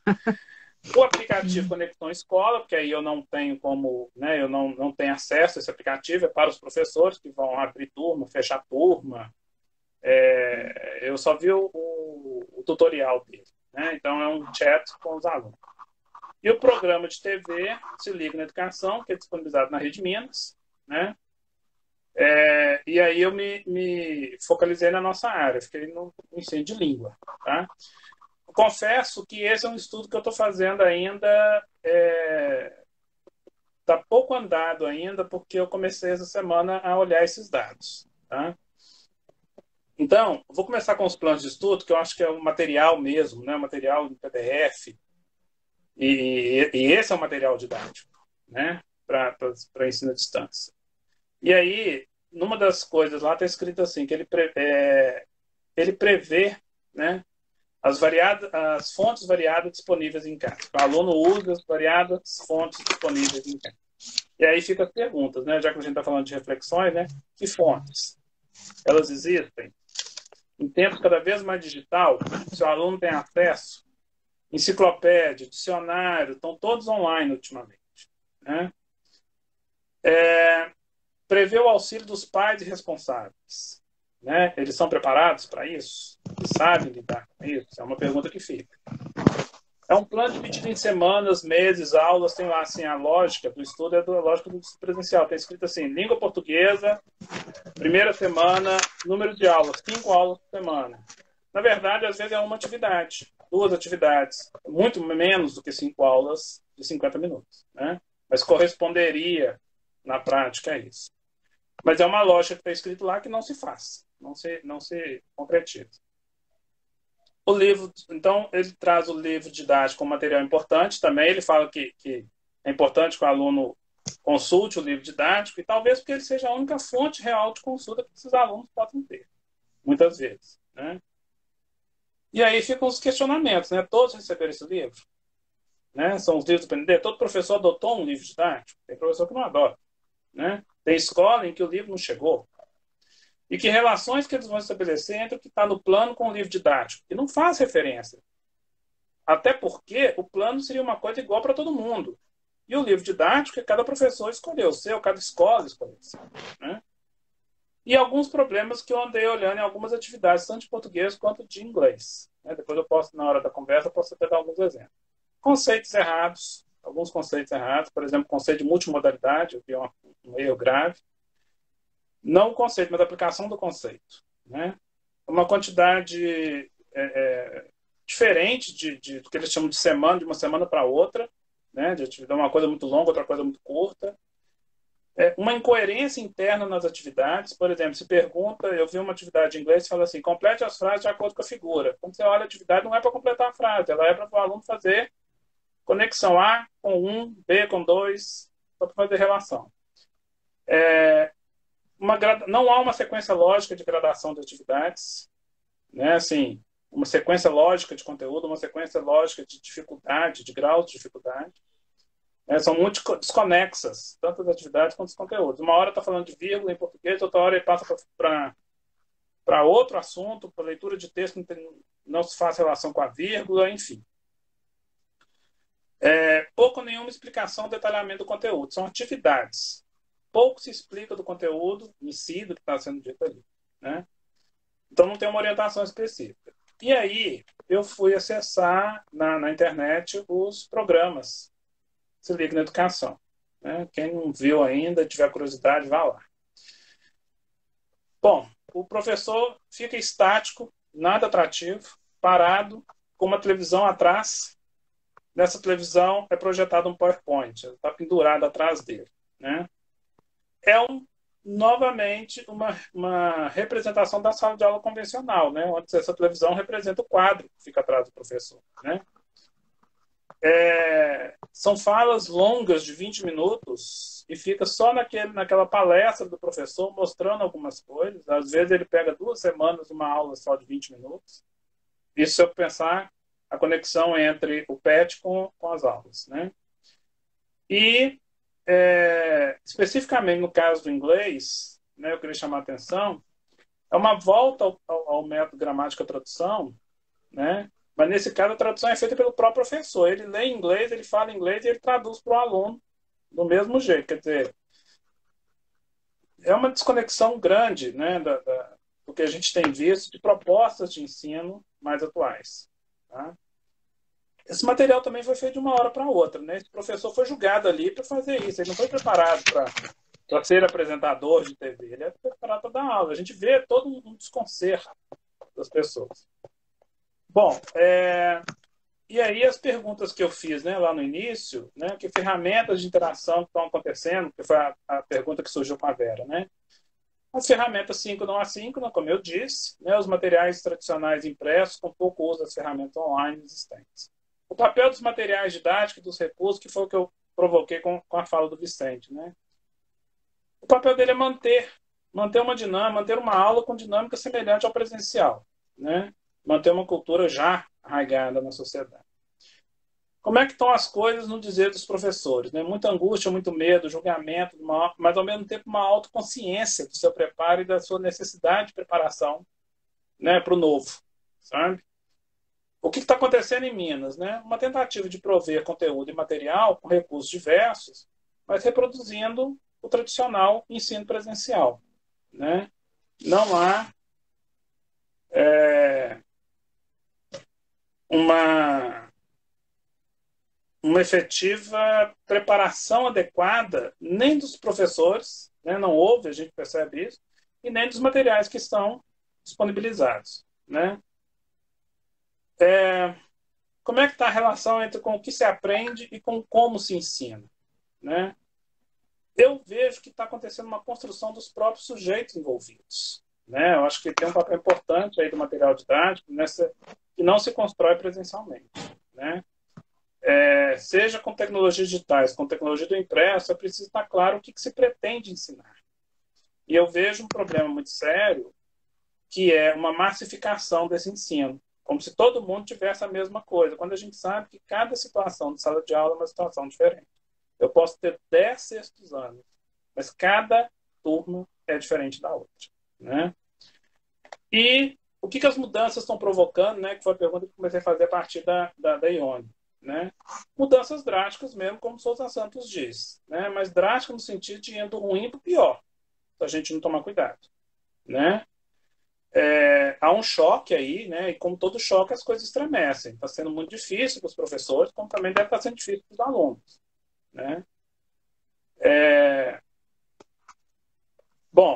[SPEAKER 3] O aplicativo Conexão Escola, porque aí eu não tenho como, né? Eu não, não tenho acesso a esse aplicativo, é para os professores que vão abrir turma, fechar turma. É, eu só vi o, o, o tutorial dele, né? Então é um chat com os alunos. E o programa de T V Se Liga na Educação, que é disponibilizado na Rede Minas, né? É, e aí eu me, me focalizei na nossa área, fiquei no ensino de língua. Tá? Confesso que esse é um estudo que eu estou fazendo ainda, está é, pouco andado ainda, porque eu comecei essa semana a olhar esses dados. Tá? Então, vou começar com os planos de estudo, que eu acho que é um material mesmo, né? Um material em P D F, e, e esse é o material didático, né? Para ensino à distância. E aí, numa das coisas lá está escrito assim, que ele, pre, é, ele prevê, né, as, variadas, as fontes variadas disponíveis em casa. O aluno usa as variadas fontes disponíveis em casa. E aí fica as perguntas, né? Já que a gente está falando de reflexões, né? Que fontes? Elas existem? Em tempos cada vez mais digital, se o aluno tem acesso, enciclopédia, dicionário, estão todos online ultimamente. Né? É, prevê o auxílio dos pais e responsáveis. Né? Eles são preparados para isso? Eles sabem lidar com isso? É uma pergunta que fica. É um plano dividido em semanas, meses, aulas, tem lá assim, a lógica do estudo, é a lógica do estudo presencial. Tem escrito assim, língua portuguesa, primeira semana, número de aulas, cinco aulas por semana. Na verdade, às vezes é uma atividade, duas atividades, muito menos do que cinco aulas de cinquenta minutos. Né? Mas corresponderia, na prática, a isso. Mas é uma lógica que está escrito lá que não se faz, não se, não se concretiza. O livro, então, ele traz o livro didático como material importante também. Ele fala que, que é importante que o aluno consulte o livro didático, e talvez porque ele seja a única fonte real de consulta que esses alunos possam ter, muitas vezes, né? E aí ficam os questionamentos, né? Todos receberam esse livro? Né? São os livros do P N D? Todo professor adotou um livro didático? Tem professor que não adota, né? Tem escola em que o livro não chegou. E que relações que eles vão estabelecer entre o que está no plano com o livro didático? Que não faz referência. Até porque o plano seria uma coisa igual para todo mundo. E o livro didático é cada professor escolheu o seu, cada escola escolheu o seu, né? E alguns problemas que eu andei olhando em algumas atividades, tanto de português quanto de inglês, né? Depois eu posso, na hora da conversa, eu posso até dar alguns exemplos. Conceitos errados, alguns conceitos errados, por exemplo, o conceito de multimodalidade, eu vi um, um erro grave. Não o conceito, mas a aplicação do conceito, né? Uma quantidade é, é, diferente de, de, do que eles chamam de semana, de uma semana para outra, né? De atividade, uma coisa muito longa, outra coisa muito curta. É, uma incoerência interna nas atividades. Por exemplo, se pergunta, eu vi uma atividade em inglês que fala assim, complete as frases de acordo com a figura. Quando você olha a atividade, não é para completar a frase, ela é para o aluno fazer conexão A com um, B com dois, só para fazer relação. É, uma, não há uma sequência lógica de gradação de atividades, né? Assim, uma sequência lógica de conteúdo, uma sequência lógica de dificuldade, de grau de dificuldade. É, são muito desconexas, tanto as atividades quanto os conteúdos. Uma hora está falando de vírgula em português, outra hora ele passa para outro assunto, para leitura de texto, não, tem, não se faz relação com a vírgula, enfim. É, pouco ou nenhuma explicação, detalhamento do conteúdo. São atividades. Pouco se explica do conteúdo em si, do que está sendo dito ali, né? Então não tem uma orientação específica. E aí eu fui acessar na, na internet os programas Se Liga na Educação, né? Quem não viu ainda, tiver curiosidade, vá lá. Bom, o professor fica estático, nada atrativo, parado, com uma televisão atrás. Nessa televisão é projetado um PowerPoint, está pendurado atrás dele, né? É um, novamente uma, uma representação da sala de aula convencional, né? Onde essa televisão representa o quadro que fica atrás do professor, né? É, são falas longas de vinte minutos e fica só naquele, naquela palestra do professor mostrando algumas coisas. Às vezes ele pega duas semanas uma aula só de vinte minutos. Isso se eu pensar a conexão entre o P E T com, com as aulas, né? E, é, especificamente no caso do inglês, né, eu queria chamar a atenção, é uma volta ao, ao, ao método gramática-tradução, né? Mas, nesse caso, a tradução é feita pelo próprio professor. Ele lê em inglês, ele fala inglês e ele traduz para o aluno do mesmo jeito. Quer dizer, é uma desconexão grande, né, da, da, do que a gente tem visto de propostas de ensino mais atuais. Tá? Esse material também foi feito de uma hora para outra, né? Esse professor foi julgado ali para fazer isso. Ele não foi preparado para ser apresentador de T V. Ele é preparado para dar aula. A gente vê todo um desconcerto das pessoas. Bom, é... e aí as perguntas que eu fiz, né, lá no início, né, que ferramentas de interação que estão acontecendo, que foi a, a pergunta que surgiu com a Vera, né? As ferramentas síncrono assíncrono, como eu disse, né, os materiais tradicionais impressos com pouco uso das ferramentas online existentes. O papel dos materiais didáticos e dos recursos, que foi o que eu provoquei com, com a fala do Vicente, né? O papel dele é manter, manter uma dinâmica, manter uma aula com dinâmica semelhante ao presencial, né? Manter uma cultura já arraigada na sociedade. Como é que estão as coisas no dizer dos professores, né? Muita angústia, muito medo, julgamento, uma, mas ao mesmo tempo uma autoconsciência do seu preparo e da sua necessidade de preparação, né, para o novo, sabe? O que está acontecendo em Minas, né? Uma tentativa de prover conteúdo e material com recursos diversos, mas reproduzindo o tradicional ensino presencial, né? Não há é, uma, uma efetiva preparação adequada nem dos professores, né? Não houve, a gente percebe isso, e nem dos materiais que estão disponibilizados, né? É, como é que está a relação entre com o que se aprende e com como se ensina, né? Eu vejo que está acontecendo uma construção dos próprios sujeitos envolvidos, né? Eu acho que tem um papel importante aí do material didático nessa, que não se constrói presencialmente, né? é, seja com tecnologias digitais, com tecnologia do impresso, é preciso estar claro o que, que se pretende ensinar. E eu vejo um problema muito sério, que é uma massificação desse ensino, como se todo mundo tivesse a mesma coisa, quando a gente sabe que cada situação de sala de aula é uma situação diferente. Eu posso ter dez sextos anos, mas cada turma é diferente da outra, né? E o que, que as mudanças estão provocando, né? Que foi a pergunta que eu comecei a fazer a partir da, da, da Ione, né? Mudanças drásticas mesmo, como Souza Santos diz, né? Mas drásticas no sentido de indo ruim para o pior, se a gente não tomar cuidado, né? É, há um choque aí, né? E como todo choque, as coisas estremecem. Está sendo muito difícil para os professores, como também deve estar sendo difícil para os alunos, né? É... Bom,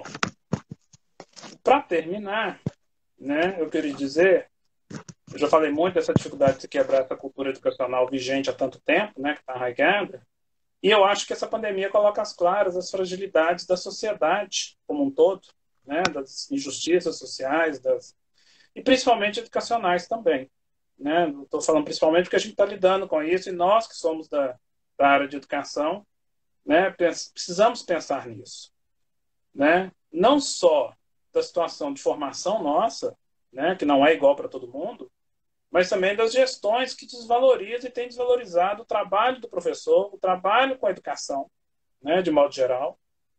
[SPEAKER 3] para terminar, né? Eu queria dizer, eu já falei muito dessa dificuldade de se quebrar essa cultura educacional vigente há tanto tempo, né? Que está arraigada. E eu acho que essa pandemia coloca às claras as fragilidades da sociedade como um todo, né? Das injustiças sociais, das e principalmente educacionais também, né? Estou falando principalmente porque a gente está lidando com isso e nós que somos da, da área de educação, né? Precisamos pensar nisso, né? Não só da situação de formação nossa, né? Que não é igual para todo mundo, mas também das gestões que desvalorizam e têm desvalorizado o trabalho do professor, o trabalho com a educação, né? De modo geral.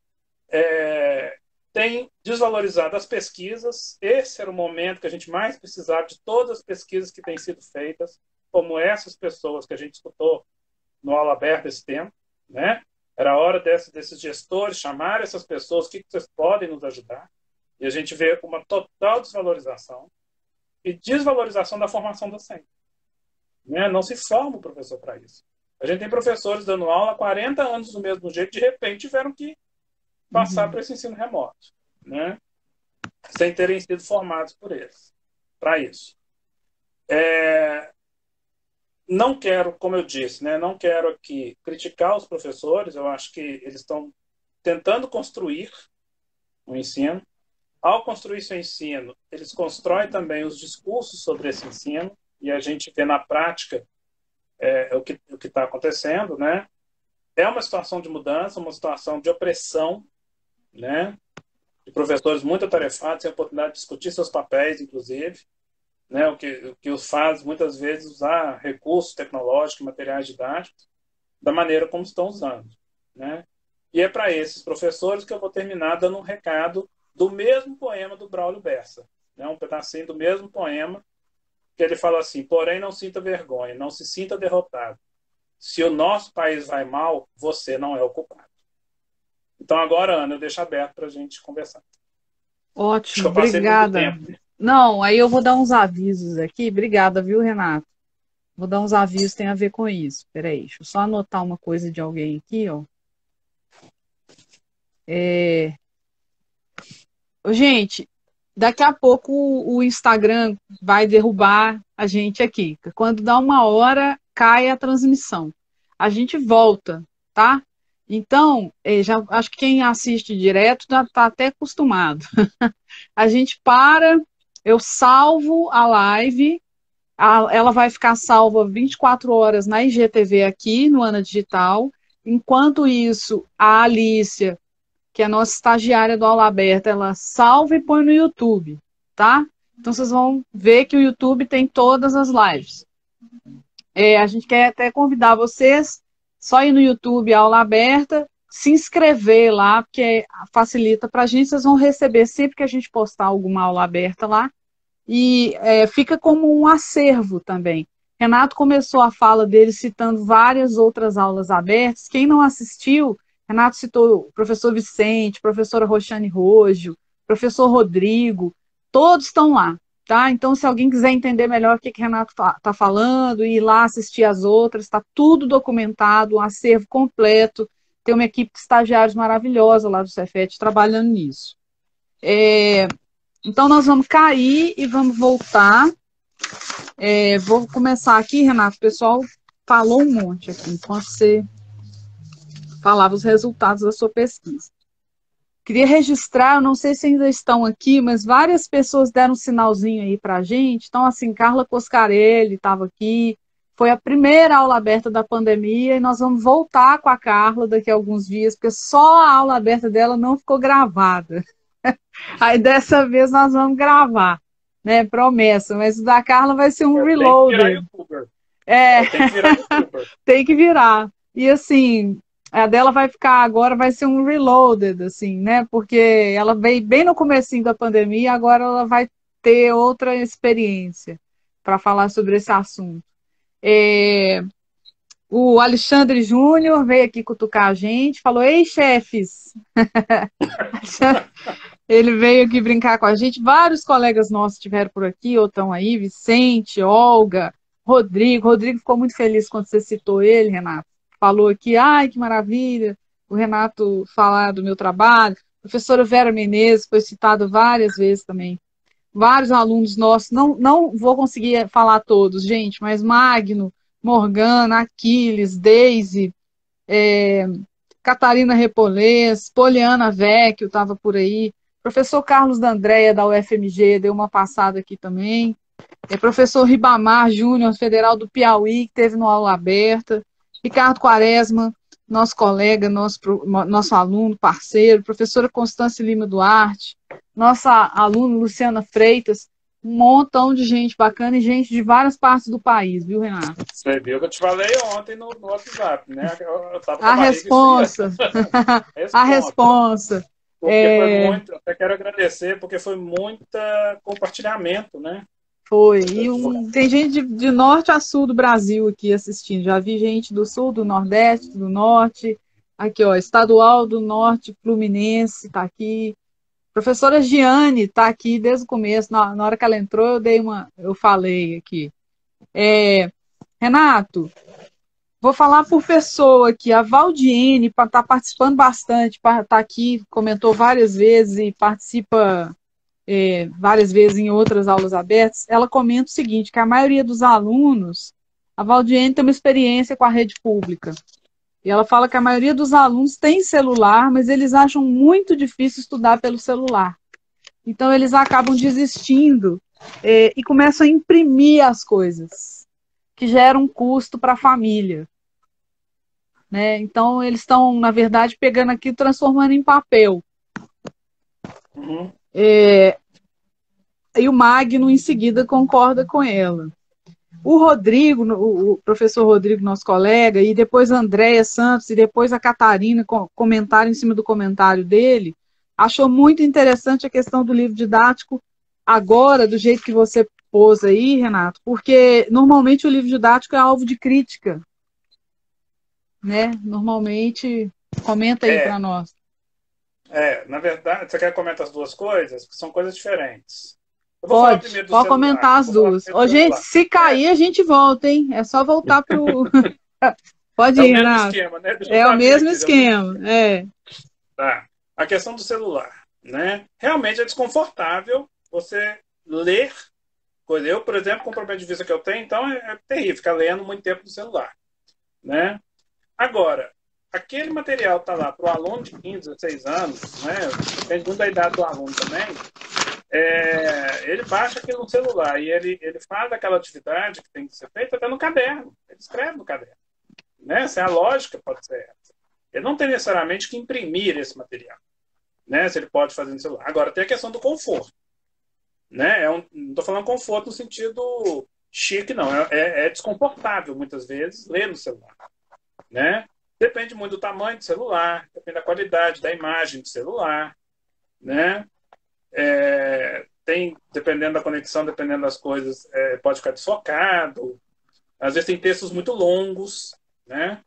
[SPEAKER 3] É... tem desvalorizado as pesquisas. Esse era o momento que a gente mais precisava de todas as pesquisas que têm sido feitas, como essas pessoas que a gente escutou no aula aberta esse tempo, né? Era a hora desse, desses gestores chamar essas pessoas, o que, que vocês podem nos ajudar, e a gente vê uma total desvalorização e desvalorização da formação docente, né? Não se forma o professor para isso. A gente tem professores dando aula há quarenta anos do mesmo jeito, de repente tiveram que passar uhum. para esse ensino remoto, né? Sem terem sido formados por eles, para isso. É... Não quero, como eu disse, né? Não quero aqui criticar os professores, eu acho que eles estão tentando construir o ensino. Ao construir seu ensino, eles constroem também os discursos sobre esse ensino, e a gente vê na prática é, o que o que está acontecendo, né? É uma situação de mudança, uma situação de opressão, né? De professores muito atarefados, sem a oportunidade de discutir seus papéis, inclusive, né? O que, o que os faz, muitas vezes, usar recursos tecnológicos, materiais didáticos, da maneira como estão usando, né? E é para esses professores que eu vou terminar dando um recado do mesmo poema do Braulio Bessa, né? Um pedacinho do mesmo poema, que ele fala assim: porém não sinta vergonha, não se sinta derrotado. Se o nosso país vai mal, você não é o culpado. Então agora, Ana, eu deixo aberto para a gente conversar.
[SPEAKER 1] Ótimo, obrigada. Não, aí eu vou dar uns avisos aqui. Obrigada, viu, Renato? Vou dar uns avisos, tem a ver com isso. Peraí, deixa eu só anotar uma coisa de alguém aqui, ó. É... Gente, daqui a pouco o Instagram vai derrubar a gente aqui. Quando dá uma hora, cai a transmissão. A gente volta, tá? Então, já, acho que quem assiste direto já está até acostumado. A gente para, eu salvo a live, a, ela vai ficar salva vinte e quatro horas na I G T V aqui, no Ana Digital. Enquanto isso, a Alícia, que é a nossa estagiária do Aula Aberta, ela salva e põe no YouTube, tá? Então, vocês vão ver que o YouTube tem todas as lives. É, a gente quer até convidar vocês, só ir no YouTube, Aula Aberta, se inscrever lá, porque facilita para a gente, vocês vão receber sempre que a gente postar alguma aula aberta lá, e é, fica como um acervo também. Renato começou a fala dele citando várias outras aulas abertas. Quem não assistiu, Renato citou o professor Vicente, professora Roxane Rojo, professor Rodrigo, todos estão lá, tá? Então, se alguém quiser entender melhor o que que Renato está falando, ir lá assistir as outras, está tudo documentado, um acervo completo, tem uma equipe de estagiários maravilhosa lá do Cefet trabalhando nisso. É, então, nós vamos cair e vamos voltar. É, vou começar aqui, Renato, o pessoal falou um monte aqui, enquanto você falava os resultados da sua pesquisa. Queria registrar, eu não sei se ainda estão aqui, mas várias pessoas deram um sinalzinho aí para a gente. Então, assim, Carla Coscarelli estava aqui, foi a primeira aula aberta da pandemia e nós vamos voltar com a Carla daqui a alguns dias, porque só a aula aberta dela não ficou gravada. Aí dessa vez nós vamos gravar, né? Promessa, mas o da Carla vai ser um
[SPEAKER 3] É, tem que virar
[SPEAKER 1] reloaded.
[SPEAKER 3] youtuber.
[SPEAKER 1] É,
[SPEAKER 3] É, tem que virar youtuber.
[SPEAKER 1] tem que virar. E assim, a dela vai ficar agora, vai ser um reloaded, assim, né? Porque ela veio bem no comecinho da pandemia, agora ela vai ter outra experiência para falar sobre esse assunto. É, o Alexandre Júnior veio aqui cutucar a gente, falou: ei, chefes! Ele veio aqui brincar com a gente. Vários colegas nossos estiveram por aqui, ou estão aí, Vicente, Olga, Rodrigo. Rodrigo ficou muito feliz quando você citou ele, Renato. Falou aqui, ai, que maravilha, o Renato falar do meu trabalho. A professora Vera Menezes foi citado várias vezes também. Vários alunos nossos, não, não vou conseguir falar todos, gente, mas Magno, Morgana, Aquiles, Deise, é, Catarina Repolês, Poliana Vecchio estava por aí, professor Carlos D'Andrea, da U F M G, deu uma passada aqui também, é, professor Ribamar Júnior, federal do Piauí, que teve no aula aberta, Ricardo Quaresma, nosso colega, nosso, nosso aluno, parceiro, professora Constância Lima Duarte, nossa aluna Luciana Freitas, um montão de gente bacana e gente de várias partes do país, viu, Renato?
[SPEAKER 3] Você viu que eu te falei ontem no, no WhatsApp, né? Eu, eu tava com
[SPEAKER 1] A
[SPEAKER 3] a barriga
[SPEAKER 1] responsa. A responsa.
[SPEAKER 3] Porque
[SPEAKER 1] É...
[SPEAKER 3] foi muito, até quero agradecer, porque foi muito compartilhamento, né?
[SPEAKER 1] Foi. E um, tem gente de, de norte a sul do Brasil aqui assistindo. Já vi gente do sul, do nordeste, do norte. Aqui, ó, Estadual do Norte Fluminense está aqui. Professora Giane está aqui desde o começo. Na, na hora que ela entrou, eu dei uma, eu falei aqui. É, Renato, vou falar por pessoa aqui. A Valdiene está participando bastante, está aqui, comentou várias vezes e participa é, várias vezes em outras aulas abertas. Ela comenta o seguinte, que a maioria dos alunos, a Valdiene tem uma experiência com a rede pública. E ela fala que a maioria dos alunos tem celular, mas eles acham muito difícil estudar pelo celular. Então, eles acabam desistindo é, e começam a imprimir as coisas, que gera um custo para a família. Né? Então, eles estão, na verdade, pegando aqui e transformando em papel.
[SPEAKER 3] Uhum.
[SPEAKER 1] É, e o Magno, em seguida, concorda com ela. O Rodrigo, o professor Rodrigo, nosso colega, e depois a Andréia Santos, e depois a Catarina, comentaram em cima do comentário dele, achou muito interessante a questão do livro didático agora, do jeito que você pôs aí, Renato, porque normalmente o livro didático é alvo de crítica. Né? Normalmente, comenta aí é, para nós.
[SPEAKER 3] É, na verdade, você quer comentar as duas coisas? Porque são coisas diferentes.
[SPEAKER 1] Eu vou pode, falar primeiro do pode celular. Comentar as duas. Ô, gente, se cair, é. a gente volta, hein? É só voltar para o... Pode ir, Renato. É o mesmo esquema, né? É o mesmo esquema, é.
[SPEAKER 3] Tá. A questão do celular, né? Realmente é desconfortável você ler coisa. Eu, por exemplo, com o problema de vista que eu tenho, então é, é terrível ficar lendo muito tempo no celular, né? Agora, aquele material está lá para o aluno de quinze, dezesseis anos, né? Depende muito da idade do aluno também. É, ele baixa aquilo no celular e ele, ele faz aquela atividade que tem que ser feita até no caderno. Ele escreve no caderno. Né? Essa é a lógica, pode ser essa. Ele não tem necessariamente que imprimir esse material. Né? Se ele pode fazer no celular. Agora, tem a questão do conforto. Né? É um, não estou falando conforto no sentido chique, não. É, é, é desconfortável, muitas vezes, ler no celular. Né? Depende muito do tamanho do celular, depende da qualidade da imagem do celular, né? É, tem, dependendo da conexão, dependendo das coisas, é, pode ficar desfocado. Às vezes tem textos muito longos, né?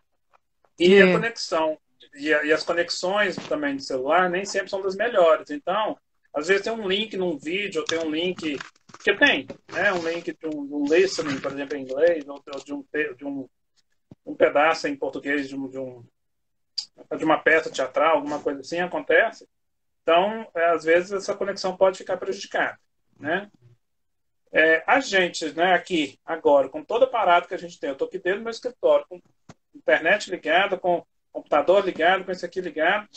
[SPEAKER 3] E é. a conexão e, a, e as conexões também de celular nem sempre são das melhores. Então, às vezes tem um link num vídeo, ou tem um link que tem, né? Um link de um, de um listening, por exemplo, em inglês, ou de um, de um um pedaço em português de, um, de, um, de uma peça teatral, alguma coisa assim, acontece. Então, é, às vezes, essa conexão pode ficar prejudicada. Né? É, a gente, né, aqui, agora, com todo o aparato que a gente tem, eu estou aqui dentro do meu escritório, com internet ligada, com computador ligado, com isso aqui ligado,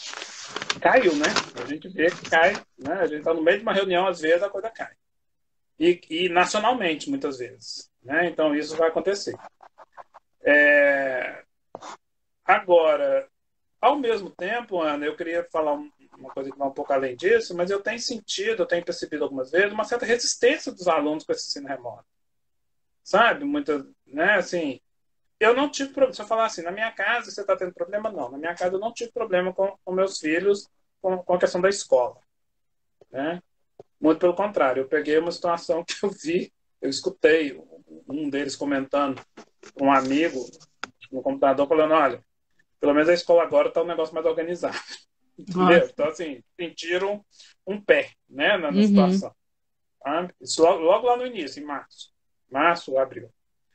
[SPEAKER 3] caiu, né? A gente vê que cai, né? A gente está no meio de uma reunião, às vezes, a coisa cai. e, e nacionalmente, muitas vezes. Né? Então, isso vai acontecer. É... Agora, ao mesmo tempo, Ana, eu queria falar uma coisa que vai um pouco além disso, mas eu tenho sentido, eu tenho percebido algumas vezes, uma certa resistência dos alunos com esse ensino remoto. Sabe? Muita, né? Assim, eu não tive problema. Se eu falar assim, na minha casa você está tendo problema? Não. Na minha casa eu não tive problema com, com meus filhos, com, com a questão da escola. Né? Muito pelo contrário. Eu peguei uma situação que eu vi, eu escutei um deles comentando com um amigo no computador, falando, olha, pelo menos a escola agora está um negócio mais organizado. Entendeu? Então, assim, sentiram um pé, né, na, na
[SPEAKER 1] Uhum.
[SPEAKER 3] situação. Sabe? Isso logo, logo lá no início, em março. Março, abril.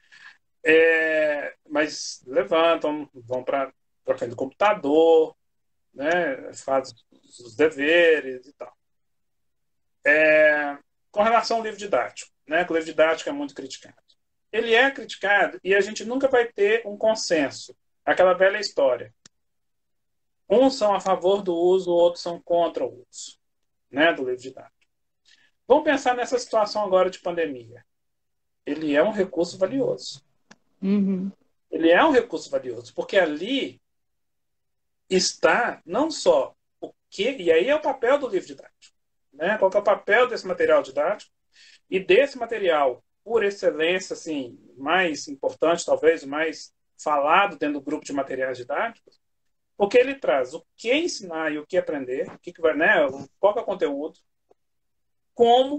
[SPEAKER 3] É, mas levantam, vão para a frente do computador, né, fazem os deveres e tal. É, com relação ao livro didático, né, que o livro didático é muito criticado. Ele é criticado e a gente nunca vai ter um consenso. Aquela velha história. Uns são a favor do uso, outros são contra o uso, né, do livro didático. Vamos pensar nessa situação agora de pandemia. Ele é um recurso valioso.
[SPEAKER 1] Uhum.
[SPEAKER 3] Ele é um recurso valioso, porque ali está não só o que... E aí é o papel do livro didático. Né? Qual que é o papel desse material didático? E desse material, por excelência, assim, mais importante, talvez, mais falado dentro do grupo de materiais didáticos, porque ele traz o que ensinar e o que aprender, o que que vai, né? Qual que é o conteúdo, como,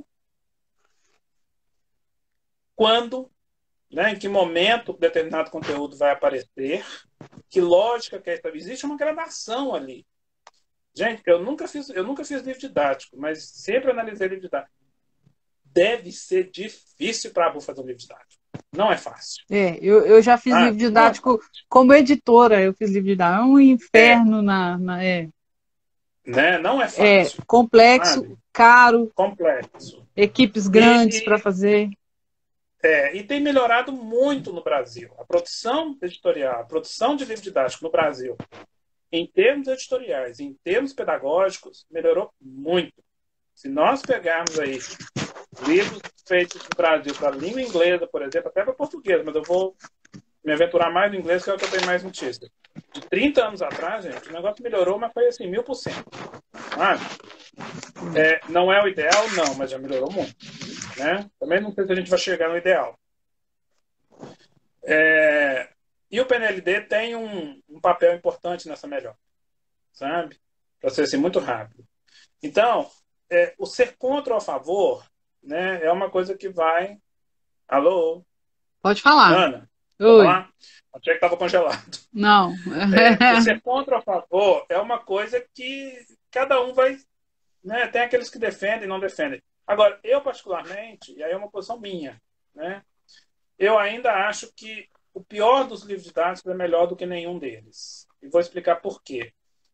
[SPEAKER 3] quando, né? Em que momento determinado conteúdo vai aparecer, que lógica que é essa. Existe uma gradação ali. Gente, eu nunca fiz, eu nunca fiz livro didático, mas sempre analisei livro didático. Deve ser difícil para a fazer um livro didático. Não é fácil.
[SPEAKER 1] É, eu, eu já fiz
[SPEAKER 3] ah,
[SPEAKER 1] livro didático como editora, eu fiz livro didático. É um inferno é. na, na. É.
[SPEAKER 3] Né? Não é fácil.
[SPEAKER 1] É complexo, sabe? Caro.
[SPEAKER 3] Complexo.
[SPEAKER 1] Equipes grandes para fazer.
[SPEAKER 3] É, e tem melhorado muito no Brasil. A produção editorial, a produção de livro didático no Brasil, em termos editoriais, em termos pedagógicos, melhorou muito. Se nós pegarmos aí livros feitos no Brasil para a língua inglesa, por exemplo, até para português, mas eu vou me aventurar mais no inglês, que é o que eu tenho mais notícia. De trinta anos atrás, gente, o negócio melhorou, mas foi assim, mil por cento. Ah, é, não é o ideal, não, mas já melhorou muito. Né? Também não sei se a gente vai chegar no ideal. É, e o P N L D tem um, um papel importante nessa melhora, sabe? Para ser assim, muito rápido. Então, é, o ser contra ou a favor, né, é uma coisa que vai... Alô?
[SPEAKER 1] Pode falar.
[SPEAKER 3] Ana?
[SPEAKER 1] Oi.
[SPEAKER 3] Falar? Achei que estava congelado.
[SPEAKER 1] Não.
[SPEAKER 3] É, o ser contra ou a favor é uma coisa que cada um vai... Né, tem aqueles que defendem e não defendem. Agora, eu particularmente, e aí é uma posição minha, né, eu ainda acho que o pior dos livros didáticos é melhor do que nenhum deles. E vou explicar por quê.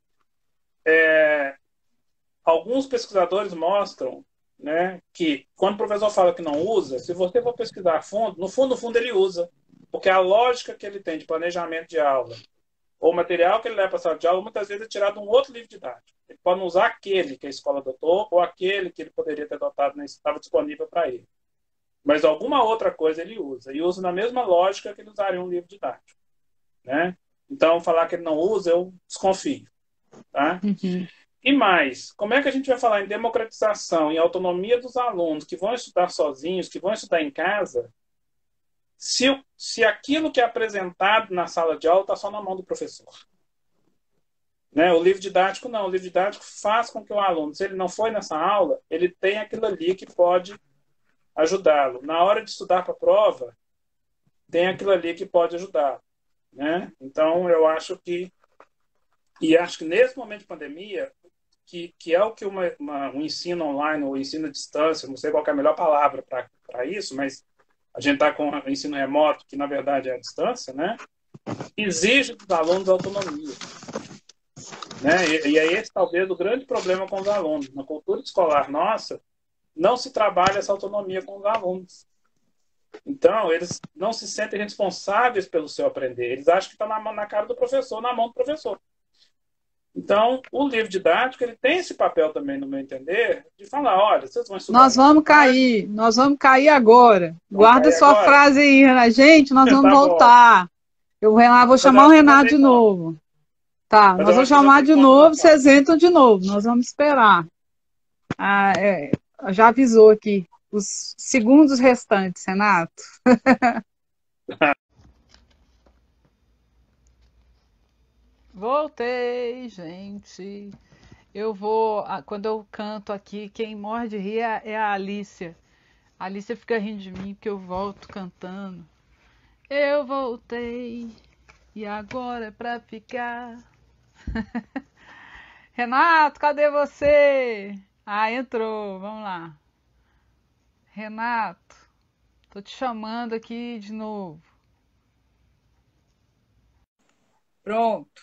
[SPEAKER 3] É, alguns pesquisadores mostram, né, que quando o professor fala que não usa, se você for pesquisar a fundo, no fundo, no fundo ele usa. Porque a lógica que ele tem de planejamento de aula, ou o material que ele leva para a sala de aula, muitas vezes é tirado de um outro livro didático. Ele pode não usar aquele que a escola adotou, ou aquele que ele poderia ter adotado, nem estava disponível para ele. Mas alguma outra coisa ele usa. E usa na mesma lógica que ele usaria um livro didático. Né? Então, falar que ele não usa, eu desconfio. Tá?
[SPEAKER 1] Uhum.
[SPEAKER 3] E mais, como é que a gente vai falar em democratização, em autonomia dos alunos que vão estudar sozinhos, que vão estudar em casa, se, se aquilo que é apresentado na sala de aula está só na mão do professor? Né? O livro didático não. O livro didático faz com que o aluno, se ele não foi nessa aula, ele tem aquilo ali que pode ajudá-lo. Na hora de estudar para a prova, tem aquilo ali que pode ajudá-lo. Né? Então, eu acho que... E acho que nesse momento de pandemia, que, que é o que uma, uma, um ensino online ou ensino à distância, não sei qual é a melhor palavra para isso, mas a gente está com o ensino remoto, que na verdade é a distância, né? Exige dos alunos autonomia. Né? E, e é esse talvez o grande problema com os alunos. Na cultura escolar nossa, não se trabalha essa autonomia com os alunos. Então, eles não se sentem responsáveis pelo seu aprender. Eles acham que está na, na cara do professor, na mão do professor. Então, o livro didático ele tem esse papel também, no meu entender, de falar, olha, vocês vão estudar
[SPEAKER 1] Nós
[SPEAKER 3] na
[SPEAKER 1] vamos
[SPEAKER 3] faculdade,
[SPEAKER 1] cair, nós vamos cair agora.
[SPEAKER 3] vão
[SPEAKER 1] Guarda
[SPEAKER 3] cair
[SPEAKER 1] sua
[SPEAKER 3] agora?
[SPEAKER 1] frase aí, Renato. Gente, nós vamos
[SPEAKER 3] Tá bom.
[SPEAKER 1] voltar. Eu Renato, vou
[SPEAKER 3] Mas eu
[SPEAKER 1] chamar o
[SPEAKER 3] acho que já
[SPEAKER 1] Renato
[SPEAKER 3] tem
[SPEAKER 1] de
[SPEAKER 3] nome.
[SPEAKER 1] novo. Tá,
[SPEAKER 3] Mas
[SPEAKER 1] nós
[SPEAKER 3] eu
[SPEAKER 1] vamos
[SPEAKER 3] acho que já
[SPEAKER 1] chamar
[SPEAKER 3] tem
[SPEAKER 1] de
[SPEAKER 3] nome na
[SPEAKER 1] novo,
[SPEAKER 3] pauta.
[SPEAKER 1] vocês entram de novo. Nós vamos esperar. Ah, é, já avisou aqui os segundos restantes, Renato. Voltei, gente. Eu vou, ah, quando eu canto aqui, quem morre de rir é é a Alicia. A Alicia fica rindo de mim porque eu volto cantando. Eu voltei e agora é pra ficar. Renato, cadê você? Ah, entrou. Vamos lá. Renato, tô te chamando aqui de novo.
[SPEAKER 2] Pronto.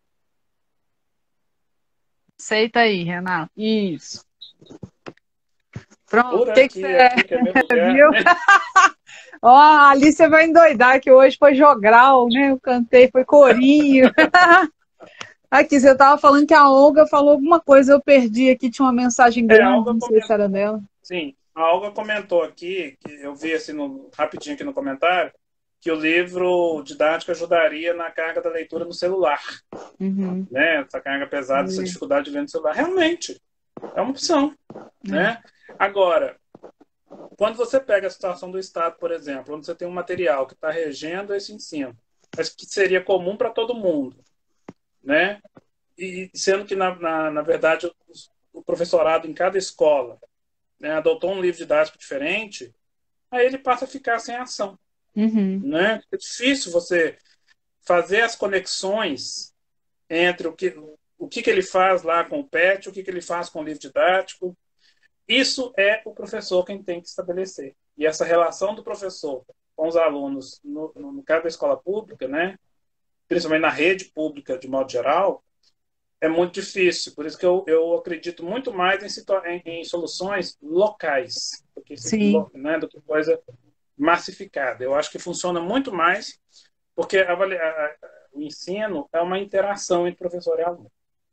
[SPEAKER 1] Aceita aí, Renato. Isso. Pronto.
[SPEAKER 3] Por
[SPEAKER 1] O que que
[SPEAKER 3] aqui,
[SPEAKER 1] você
[SPEAKER 3] aqui que é meu lugar,
[SPEAKER 1] viu?
[SPEAKER 3] né?
[SPEAKER 1] Ó, a Alicia vai endoidar que hoje foi jogral, né? Eu cantei, foi corinho. Aqui, você tava falando que a Olga falou alguma coisa, eu perdi aqui, tinha uma mensagem
[SPEAKER 3] É, a
[SPEAKER 1] grande,
[SPEAKER 3] Olga
[SPEAKER 1] não sei se
[SPEAKER 3] comentou,
[SPEAKER 1] era dela.
[SPEAKER 3] sim, a Olga comentou aqui, que eu vi assim no, rapidinho aqui no comentário, que o livro didático ajudaria na carga da leitura no celular,
[SPEAKER 1] Uhum.
[SPEAKER 3] né? Essa carga pesada, essa
[SPEAKER 1] É,
[SPEAKER 3] dificuldade de ler no celular. Realmente, é uma opção,
[SPEAKER 1] é.
[SPEAKER 3] né? Agora, quando você pega a situação do Estado, por exemplo, onde você tem um material que está regendo esse ensino, mas que seria comum para todo mundo, né? E sendo que, na, na, na verdade, o, o professorado em cada escola, né, adotou um livro didático diferente, aí ele passa a ficar sem ação,
[SPEAKER 1] Uhum.
[SPEAKER 3] né? É difícil você fazer as conexões entre o que, o que, que ele faz lá com o PET, o que, que ele faz com o livro didático. Isso é o professor quem tem que estabelecer. E essa relação do professor com os alunos, no, no caso da escola pública, né, principalmente na rede pública de modo geral, é muito difícil. Por isso que eu, eu acredito muito mais em, em, em soluções locais do que,
[SPEAKER 1] Sim.
[SPEAKER 3] né, do que coisa massificada. Eu acho que funciona muito mais porque a, a, o ensino é uma interação entre professor e aluno.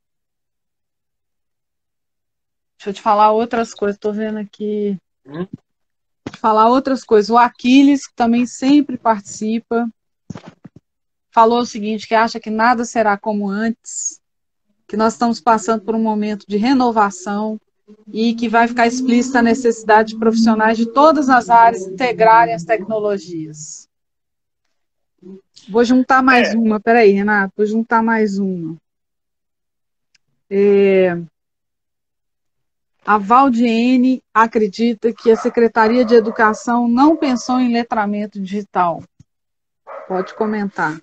[SPEAKER 1] Deixa eu te falar outras coisas, tô vendo aqui.
[SPEAKER 3] Hum?
[SPEAKER 1] Falar outras coisas. O Aquiles, que também sempre participa, falou o seguinte, que acha que nada será como antes, que nós estamos passando por um momento de renovação e que vai ficar explícita a necessidade de profissionais de todas as áreas integrarem as tecnologias. Vou juntar mais
[SPEAKER 3] É.
[SPEAKER 1] uma, peraí, Renato, vou juntar mais uma. É... A Valdiene acredita que a Secretaria de Educação não pensou em letramento digital. Pode comentar.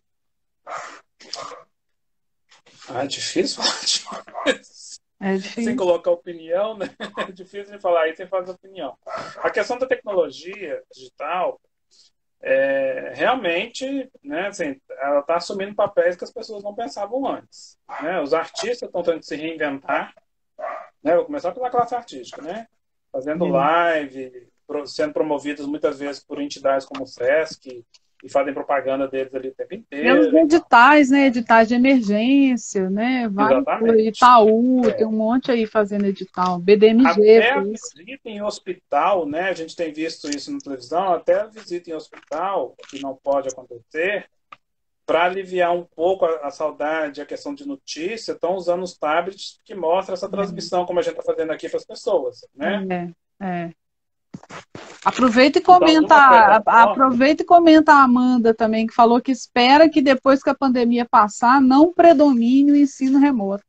[SPEAKER 3] Ah, é difícil falar disso.
[SPEAKER 1] É difícil.
[SPEAKER 3] Sem colocar opinião, né? É difícil de falar aí sem fazer opinião. A questão da tecnologia digital, é, realmente, né, assim, ela está assumindo papéis que as pessoas não pensavam antes. Né? Os artistas estão tentando se reinventar. Né? Vou começar pela classe artística, né? Fazendo live, sendo promovidos muitas vezes por entidades como o SESC, e fazem propaganda deles ali o tempo inteiro.
[SPEAKER 1] Pelos editais, né? Editais de emergência, né? Vários por aí, Itaú, é. Tem um monte aí fazendo edital. B D M G.
[SPEAKER 3] Até a visita em hospital, né? A gente tem visto isso na televisão, até a visita em hospital, que não pode acontecer, para aliviar um pouco a, a saudade, a questão de notícia, estão usando os tablets que mostram essa transmissão, como a gente está fazendo aqui para as pessoas, né?
[SPEAKER 1] É, é. Aproveita e comenta, então, aproveita e comenta a Amanda também, que falou que espera que depois que a pandemia passar, não predomine o ensino remoto.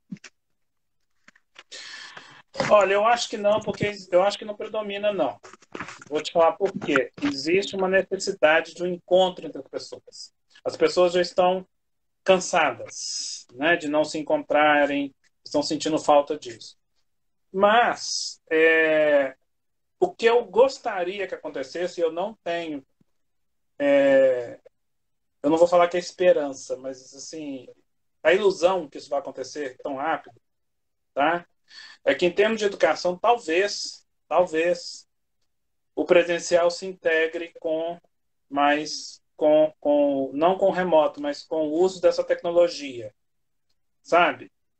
[SPEAKER 3] Olha, eu acho que não, porque eu acho que não predomina, não. Vou te falar por quê. Existe uma necessidade de um encontro entre as pessoas. As pessoas já estão cansadas, né, de não se encontrarem, estão sentindo falta disso. Mas é, o que eu gostaria que acontecesse, eu não tenho, é, eu não vou falar que é esperança, mas assim, a ilusão que isso vai acontecer tão rápido, tá? É que em termos de educação, talvez, talvez, o presencial se integre com mais, com, com, não com remoto, mas com o uso dessa tecnologia, sabe?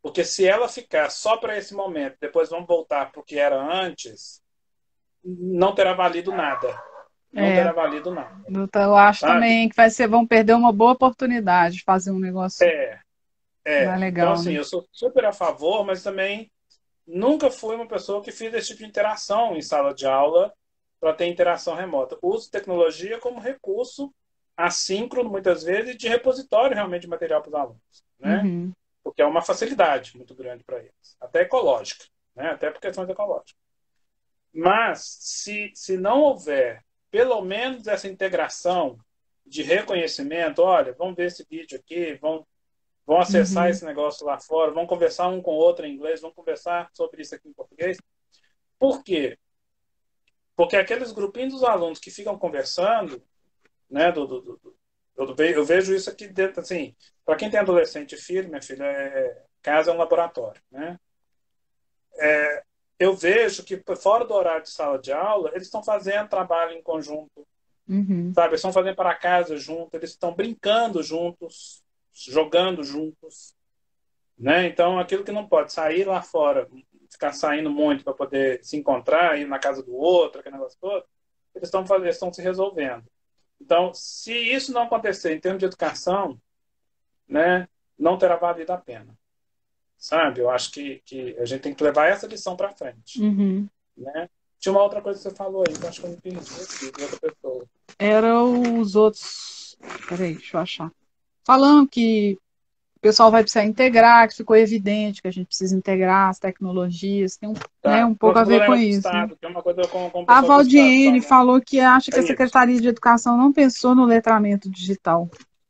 [SPEAKER 3] Porque se ela ficar só para esse momento, depois vamos voltar para o que era antes, não terá valido nada. Não
[SPEAKER 1] É.
[SPEAKER 3] terá valido nada.
[SPEAKER 1] Então, eu acho
[SPEAKER 3] Sabe?
[SPEAKER 1] também que vai ser, vão perder uma boa oportunidade de fazer um negócio
[SPEAKER 3] É, é.
[SPEAKER 1] mais
[SPEAKER 3] Então,
[SPEAKER 1] legal,
[SPEAKER 3] assim,
[SPEAKER 1] né?
[SPEAKER 3] eu sou super a favor, mas também nunca fui uma pessoa que fiz esse tipo de interação em sala de aula para ter interação remota. Uso tecnologia como recurso assíncrono, muitas vezes, de repositório realmente de material para os alunos, né?
[SPEAKER 1] Uhum.
[SPEAKER 3] Porque é uma facilidade muito grande para eles, até ecológica, né? Até por questões ecológicas. Mas, se, se não houver pelo menos essa integração de reconhecimento, olha, vamos ver esse vídeo aqui, vão, vão acessar
[SPEAKER 1] Uhum.
[SPEAKER 3] esse negócio lá fora, vão conversar um com o outro em inglês, vão conversar sobre isso aqui em português. Por quê? Porque aqueles grupinhos dos alunos que ficam conversando, né, do, do, do, eu, ve, eu vejo isso aqui dentro, assim, para quem tem adolescente e filho, minha filha, é, casa é um laboratório, né? É, eu vejo que fora do horário de sala de aula, eles estão fazendo trabalho em conjunto,
[SPEAKER 1] Uhum.
[SPEAKER 3] sabe? Eles estão fazendo para casa juntos, eles estão brincando juntos, jogando juntos, né? Então, aquilo que não pode sair lá fora, ficar saindo muito para poder se encontrar, ir na casa do outro, aquele negócio todo, eles estão fazendo, estão se resolvendo. Então, se isso não acontecer em termos de educação, né, não terá valido a pena, sabe? Eu acho que, que a gente tem que levar essa lição para frente,
[SPEAKER 1] Uhum.
[SPEAKER 3] né? Tinha uma outra coisa que você falou aí, que eu acho que eu me perdi aqui, de outra pessoa.
[SPEAKER 1] Era os outros. Peraí, deixa eu achar. Falando que o pessoal vai precisar integrar, que ficou evidente que a gente precisa integrar as tecnologias, tem um, né,
[SPEAKER 3] Tá.
[SPEAKER 1] um pouco a
[SPEAKER 3] Você falou
[SPEAKER 1] ver com
[SPEAKER 3] negócio do
[SPEAKER 1] isso, né?
[SPEAKER 3] Estado, tem uma coisa com, com o
[SPEAKER 1] A
[SPEAKER 3] pessoal do Estado
[SPEAKER 1] Valdiene
[SPEAKER 3] falando.
[SPEAKER 1] falou que acha que
[SPEAKER 3] É
[SPEAKER 1] a
[SPEAKER 3] isso.
[SPEAKER 1] Secretaria de Educação não pensou no letramento digital.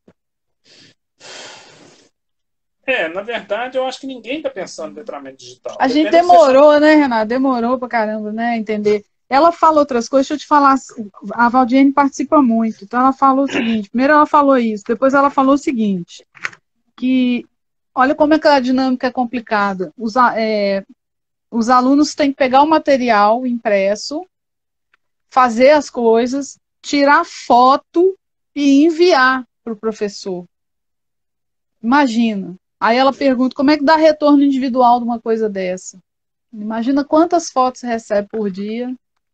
[SPEAKER 3] É, na verdade, eu acho que ninguém está pensando em letramento digital.
[SPEAKER 1] A gente
[SPEAKER 3] Depende do que você chama.
[SPEAKER 1] demorou, né, Renata? Demorou pra caramba, né, entender. Ela falou outras coisas, deixa eu te falar, a Valdiene participa muito, então ela falou o seguinte, primeiro ela falou isso, depois ela falou o seguinte, que olha como é que a dinâmica é complicada. Os, a- é, os alunos têm que pegar o material impresso, fazer as coisas, tirar foto e enviar para o professor. Imagina. Aí ela pergunta como é que dá retorno individual de uma coisa dessa. Imagina quantas fotos você recebe por dia.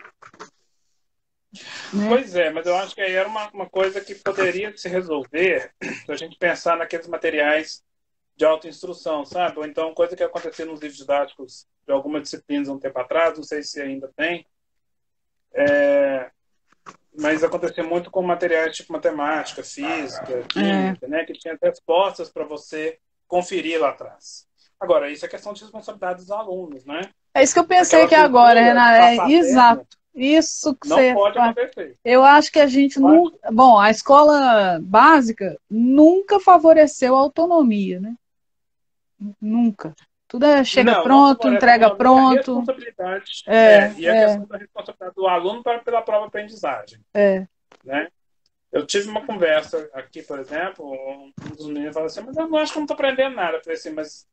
[SPEAKER 1] Né?
[SPEAKER 3] Pois é, mas eu acho que aí era uma, uma coisa que poderia se resolver se a gente pensar naqueles materiais de autoinstrução, sabe? Ou então coisa que aconteceu nos livros didáticos de algumas disciplinas um tempo atrás, não sei se ainda tem, é, mas aconteceu muito com materiais tipo matemática, física, química, é. né? Que tinha respostas para você conferir lá atrás. Agora, isso é questão de responsabilidade dos alunos, né?
[SPEAKER 1] É isso que eu pensei aqui agora, Renata. É, exato. Isso que
[SPEAKER 3] não
[SPEAKER 1] você
[SPEAKER 3] pode acontecer.
[SPEAKER 1] Eu acho que a gente nunca. Bom, a escola básica nunca favoreceu a autonomia, né? Nunca. Tudo é chega
[SPEAKER 3] não,
[SPEAKER 1] pronto,
[SPEAKER 3] não
[SPEAKER 1] entrega pronto.
[SPEAKER 3] A responsabilidade
[SPEAKER 1] é,
[SPEAKER 3] é, e a
[SPEAKER 1] é.
[SPEAKER 3] questão da responsabilidade do aluno para, pela própria aprendizagem.
[SPEAKER 1] É.
[SPEAKER 3] Né? Eu tive uma conversa aqui, por exemplo, um dos meninos falou assim, mas eu não acho que eu não estou aprendendo nada. Eu falei assim, mas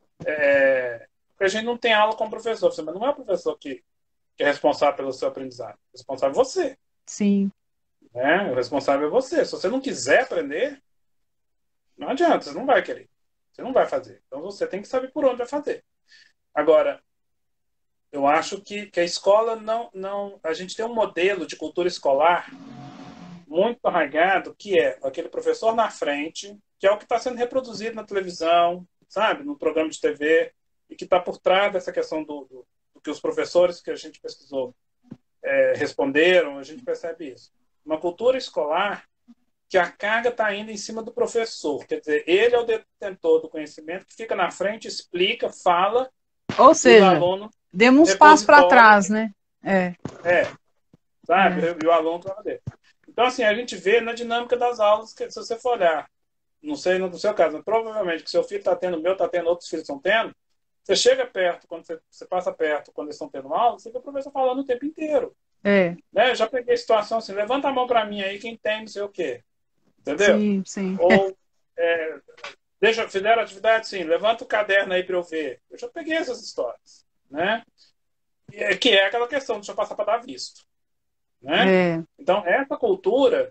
[SPEAKER 3] é, a gente não tem aula com o professor. Eu falei, mas não é o professor que, que é responsável pelo seu aprendizado. O responsável é você.
[SPEAKER 1] Sim.
[SPEAKER 3] Né? O responsável é você. Se você não quiser aprender, não adianta, você não vai querer. Você não vai fazer. Então você tem que saber por onde vai fazer. Agora, eu acho que, que a escola não, não... A gente tem um modelo de cultura escolar muito arraigado, que é aquele professor na frente, que é o que está sendo reproduzido na televisão, sabe? No programa de T V, e que está por trás dessa questão do, do, do que os professores que a gente pesquisou é, responderam, a gente percebe isso. Uma cultura escolar que a carga está indo em cima do professor. Quer dizer, ele é o detentor do conhecimento que fica na frente, explica, fala.
[SPEAKER 1] Ou seja, aluno demos uns passos para trás, né? É.
[SPEAKER 3] É. Sabe? É. E o aluno estava dele. Então, assim, a gente vê na dinâmica das aulas, que se você for olhar, não sei no seu caso, mas provavelmente que seu filho está tendo, o meu está tendo, outros filhos estão tendo, você chega perto, quando você, você passa perto, quando eles estão tendo aula, você vê o professor falando o tempo inteiro.
[SPEAKER 1] É.
[SPEAKER 3] Né? Eu já peguei situação assim, levanta a mão para mim aí, quem tem, não sei o quê. Entendeu?
[SPEAKER 1] Sim, sim.
[SPEAKER 3] Ou, é, deixa, fizeram atividade, sim, levanta o caderno aí para eu ver. Eu já peguei essas histórias, né? E, que é aquela questão, deixa eu passar para dar visto. Né?
[SPEAKER 1] É.
[SPEAKER 3] Então, essa cultura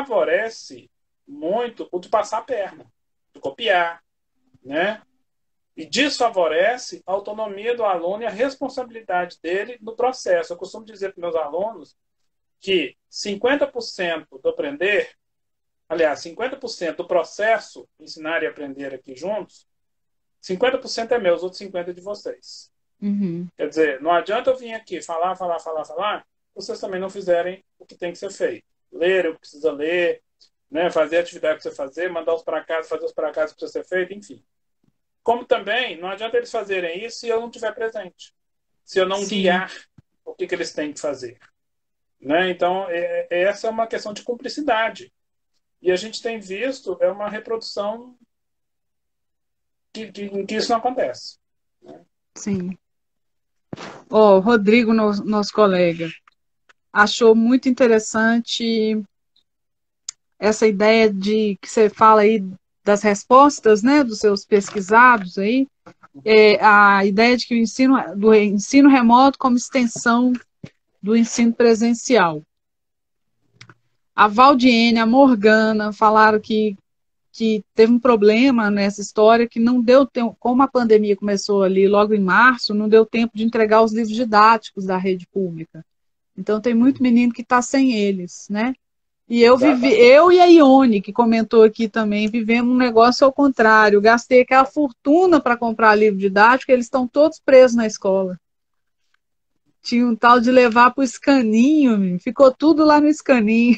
[SPEAKER 3] favorece muito o de passar a perna, de copiar, né? e desfavorece a autonomia do aluno e a responsabilidade dele no processo. Eu costumo dizer para meus alunos que cinquenta por cento do aprender, aliás, cinquenta por cento do processo ensinar e aprender aqui juntos, cinquenta por cento é meu, os outros cinquenta por cento é de vocês.
[SPEAKER 1] Uhum.
[SPEAKER 3] Quer dizer, não adianta eu vir aqui falar, falar, falar, falar, vocês também não fizerem o que tem que ser feito. Ler o que precisa ler, né, fazer a atividade que precisa fazer, mandar os para casa, fazer os para casa que precisa ser feito, enfim. Como também, não adianta eles fazerem isso se eu não estiver presente. Se eu não
[SPEAKER 1] Sim.
[SPEAKER 3] guiar o que, que eles têm que fazer. Né? Então, é, essa é uma questão de cumplicidade. E a gente tem visto, é uma reprodução que, que, em que isso não acontece. Né?
[SPEAKER 1] Sim. Ó, o Rodrigo, nosso, nosso colega, achou muito interessante essa ideia de que você fala aí das respostas, né, dos seus pesquisados aí, é, a ideia de que o ensino, do ensino remoto como extensão do ensino presencial. A Valdiene, a Morgana falaram que, que teve um problema nessa história, que não deu tempo, como a pandemia começou ali logo em março, não deu tempo de entregar os livros didáticos da rede pública. Então tem muito menino que está sem eles, né? E eu vivi, eu e a Ione, que comentou aqui também, vivemos um negócio ao contrário. Eu gastei aquela fortuna para comprar livro didático, eles estão todos presos na escola. Tinha um tal de levar para o escaninho, ficou tudo lá no escaninho.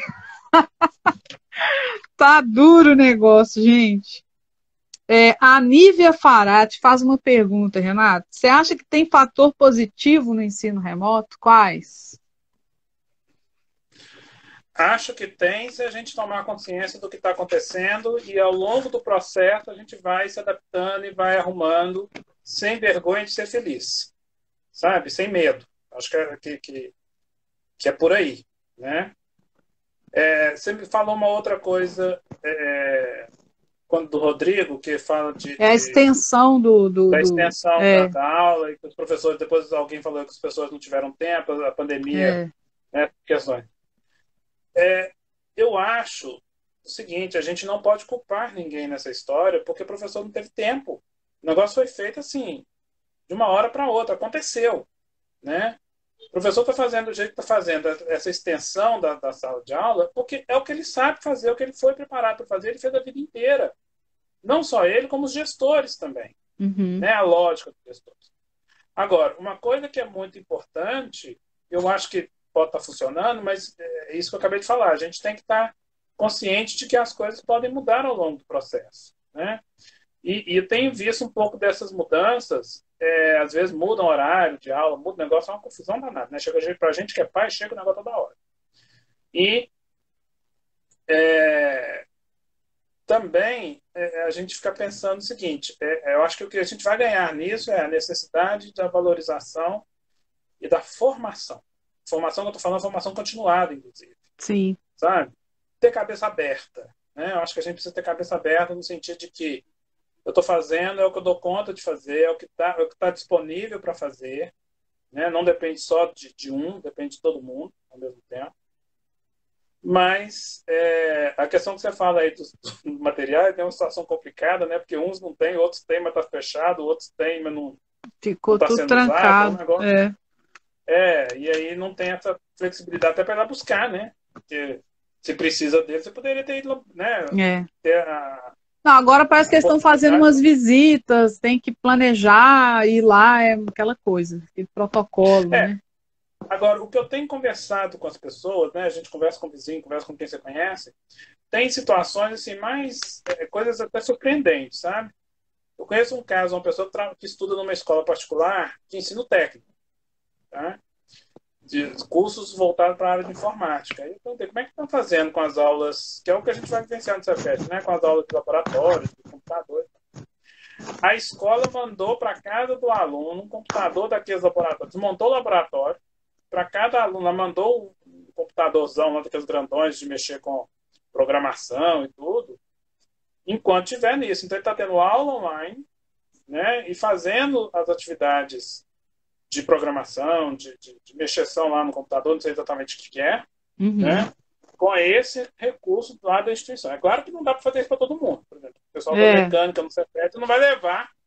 [SPEAKER 1] Tá duro o negócio, gente. É, a Nívia Farati faz uma pergunta, Renato. Você acha que tem fator positivo no ensino remoto? Quais?
[SPEAKER 3] Acho que tem, se a gente tomar consciência do que está acontecendo e ao longo do processo a gente vai se adaptando e vai arrumando sem vergonha de ser feliz, sabe? Sem medo. Acho que é, que, que, que é por aí, né? É, você me falou uma outra coisa é, quando do Rodrigo, que fala de...
[SPEAKER 1] É a extensão do... do
[SPEAKER 3] da extensão
[SPEAKER 1] do, é.
[SPEAKER 3] da, da aula, e que os professores, depois alguém falou que as pessoas não tiveram tempo, a pandemia,
[SPEAKER 1] é.
[SPEAKER 3] né, questões. É, eu acho o seguinte, a gente não pode culpar ninguém nessa história, porque o professor não teve tempo. O negócio foi feito assim, de uma hora para outra, aconteceu, né? O professor está fazendo do jeito que está fazendo essa extensão da, da sala de aula, porque é o que ele sabe fazer, é o que ele foi preparado para fazer, ele fez a vida inteira. Não só ele, como os gestores também.
[SPEAKER 1] Uhum.
[SPEAKER 3] Né? A lógica dos gestores. Agora, uma coisa que é muito importante, eu acho que pode estar funcionando, mas é isso que eu acabei de falar, a gente tem que estar consciente de que as coisas podem mudar ao longo do processo. Né? E, e eu tenho visto um pouco dessas mudanças, é, às vezes muda o horário de aula, muda o negócio, é uma confusão danada. Né? Chega para a gente que é pai, chega o negócio toda hora. E é, também é, a gente fica pensando o seguinte, é, eu acho que o que a gente vai ganhar nisso é a necessidade da valorização e da formação. Formação que eu estou falando, formação continuada, inclusive.
[SPEAKER 1] Sim.
[SPEAKER 3] Sabe? Ter cabeça aberta. Né? Eu acho que a gente precisa ter cabeça aberta no sentido de que eu estou fazendo, é o que eu dou conta de fazer, é o que está é tá disponível para fazer. Né? Não depende só de, de um, depende de todo mundo ao mesmo tempo. Mas é, a questão que você fala aí dos, dos materiais é uma situação complicada, né? Porque uns não têm, outros têm, mas está fechado, outros têm, mas não
[SPEAKER 1] ficou
[SPEAKER 3] não tá
[SPEAKER 1] tudo
[SPEAKER 3] sendo
[SPEAKER 1] trancado.
[SPEAKER 3] Usado, é, um negócio...
[SPEAKER 1] é.
[SPEAKER 3] é, e aí não tem essa flexibilidade até para ir lá buscar, né? Porque se precisa dele, você poderia ter ido, né?
[SPEAKER 1] É.
[SPEAKER 3] Ter a...
[SPEAKER 1] Não, agora parece que eles estão fazendo umas visitas, tem que planejar, ir lá, é aquela coisa, aquele protocolo,
[SPEAKER 3] é.
[SPEAKER 1] né?
[SPEAKER 3] Agora, o que eu tenho conversado com as pessoas, né? A gente conversa com o vizinho, conversa com quem você conhece, tem situações assim, mais é, coisas até surpreendentes, sabe? Eu conheço um caso, uma pessoa que, que estuda numa escola particular de ensino técnico, tá? De cursos voltados para a área de informática. Aí eu perguntei, como é que estão fazendo com as aulas, que é o que a gente vai vivenciar no Cefet, né? Com as aulas de laboratório, de computador. A escola mandou para casa do aluno um computador daqueles laboratórios, desmontou o laboratório, para cada aluno, ela mandou um computadorzão lá daqueles grandões de mexer com programação e tudo, enquanto estiver nisso. Então ele está tendo aula online, né, e fazendo as atividades de programação, de, de, de mexeção lá no computador, não sei exatamente o que é,
[SPEAKER 1] uhum.
[SPEAKER 3] né, com esse recurso lá da instituição. É claro que não dá para fazer isso para todo mundo. Por exemplo, o pessoal
[SPEAKER 1] é.
[SPEAKER 3] da mecânica no Cefet não vai levar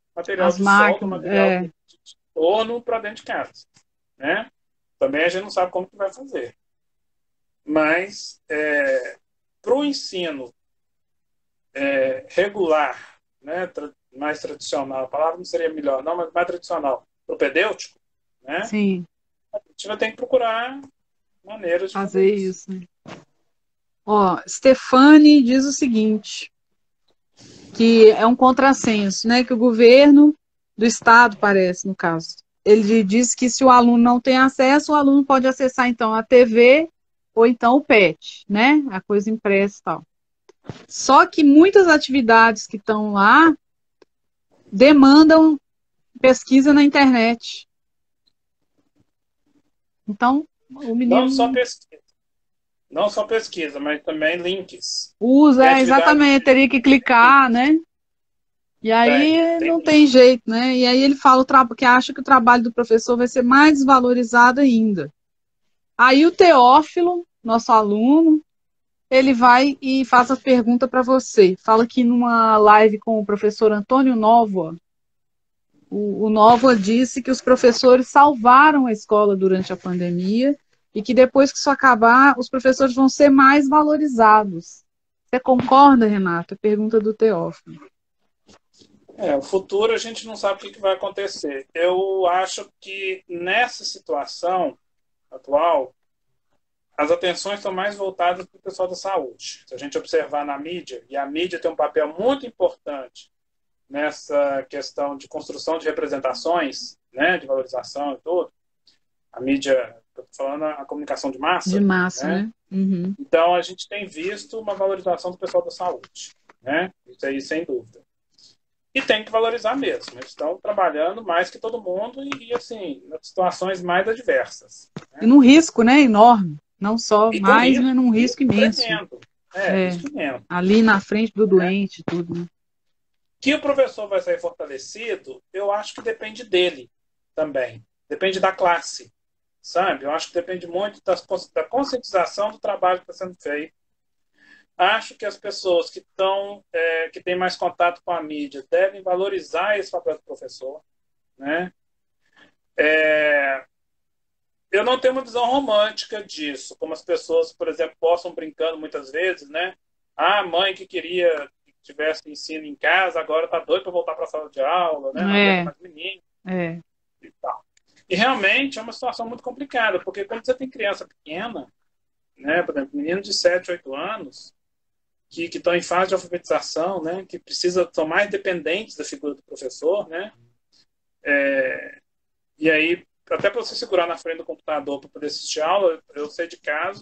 [SPEAKER 3] material
[SPEAKER 1] As
[SPEAKER 3] de solda,
[SPEAKER 1] máquinas,
[SPEAKER 3] material
[SPEAKER 1] é,
[SPEAKER 3] de torno para dentro de casa, né? Também a gente não sabe como que vai fazer. Mas, é, para o ensino é, regular, né, tra mais tradicional, a palavra não seria melhor, não, mas mais tradicional, propedêutico, né,
[SPEAKER 1] sim,
[SPEAKER 3] a gente vai ter que procurar maneiras de fazer
[SPEAKER 1] fazer
[SPEAKER 3] isso.
[SPEAKER 1] isso, né? Ó, Stefani diz o seguinte, que é um contrassenso, né? Que o governo do estado, parece, no caso, ele diz que se o aluno não tem acesso, o aluno pode acessar, então, a T V ou então o PET, né? A coisa impressa e tal. Só que muitas atividades que estão lá demandam pesquisa na internet. Então, o
[SPEAKER 3] Não só
[SPEAKER 1] menino
[SPEAKER 3] pesquisa, não só pesquisa, mas também links.
[SPEAKER 1] usa,
[SPEAKER 3] Tem
[SPEAKER 1] é,
[SPEAKER 3] atividade
[SPEAKER 1] exatamente, teria que
[SPEAKER 3] tem
[SPEAKER 1] clicar,
[SPEAKER 3] links.
[SPEAKER 1] né? E
[SPEAKER 3] Tem,
[SPEAKER 1] aí
[SPEAKER 3] tem
[SPEAKER 1] não
[SPEAKER 3] links.
[SPEAKER 1] tem jeito, né? E aí ele fala o tra- que acha que o trabalho do professor vai ser mais desvalorizado ainda. Aí o Teófilo, nosso aluno, ele vai e faz a pergunta para você. Fala que numa live com o professor Antônio Nóvoa, o, o Nóvoa disse que os professores salvaram a escola durante a pandemia e que depois que isso acabar, os professores vão ser mais valorizados. Você concorda, Renato? É pergunta do Teófilo.
[SPEAKER 3] É, o futuro a gente não sabe o que que vai acontecer. Eu acho que nessa situação atual, as atenções estão mais voltadas para o pessoal da saúde. Se a gente observar na mídia, e a mídia tem um papel muito importante nessa questão de construção de representações, né, de valorização e tudo, a mídia, estou falando a comunicação de
[SPEAKER 1] De
[SPEAKER 3] massa,
[SPEAKER 1] massa,
[SPEAKER 3] né?
[SPEAKER 1] né? Uhum.
[SPEAKER 3] Então a gente tem visto uma valorização do pessoal da saúde, né? Isso aí sem dúvida. E tem que valorizar mesmo. Eles estão trabalhando mais que todo mundo e, assim, nas situações mais adversas.
[SPEAKER 1] E
[SPEAKER 3] Né?
[SPEAKER 1] num risco, né, enorme. Não só
[SPEAKER 3] E com
[SPEAKER 1] mais,
[SPEAKER 3] risco,
[SPEAKER 1] mas num risco
[SPEAKER 3] risco
[SPEAKER 1] imenso.
[SPEAKER 3] tremendo. É,
[SPEAKER 1] É,
[SPEAKER 3] risco imenso.
[SPEAKER 1] ali na frente do
[SPEAKER 3] Né?
[SPEAKER 1] doente, tudo, né?
[SPEAKER 3] Que o professor vai sair fortalecido, eu acho que depende dele também. Depende da classe, sabe? Eu acho que depende muito das, da conscientização do trabalho que está sendo feito. Acho que as pessoas que estão, é, que têm mais contato com a mídia devem valorizar esse papel do professor, né? É, eu não tenho uma visão romântica disso, como as pessoas, por exemplo, possam brincando muitas vezes, né? Ah, a mãe que queria que tivesse ensino em casa, agora está doida para voltar para a sala de aula, né? Não aguenta
[SPEAKER 1] É,
[SPEAKER 3] mais menino
[SPEAKER 1] é.
[SPEAKER 3] e tal. E realmente é uma situação muito complicada, porque quando você tem criança pequena, né? Por exemplo, meninos de sete, oito anos, que que estão em fase de alfabetização, né? Que precisa, são mais dependentes da figura do professor, né? É, e aí, até para você segurar na frente do computador para poder assistir aula, eu sei de caso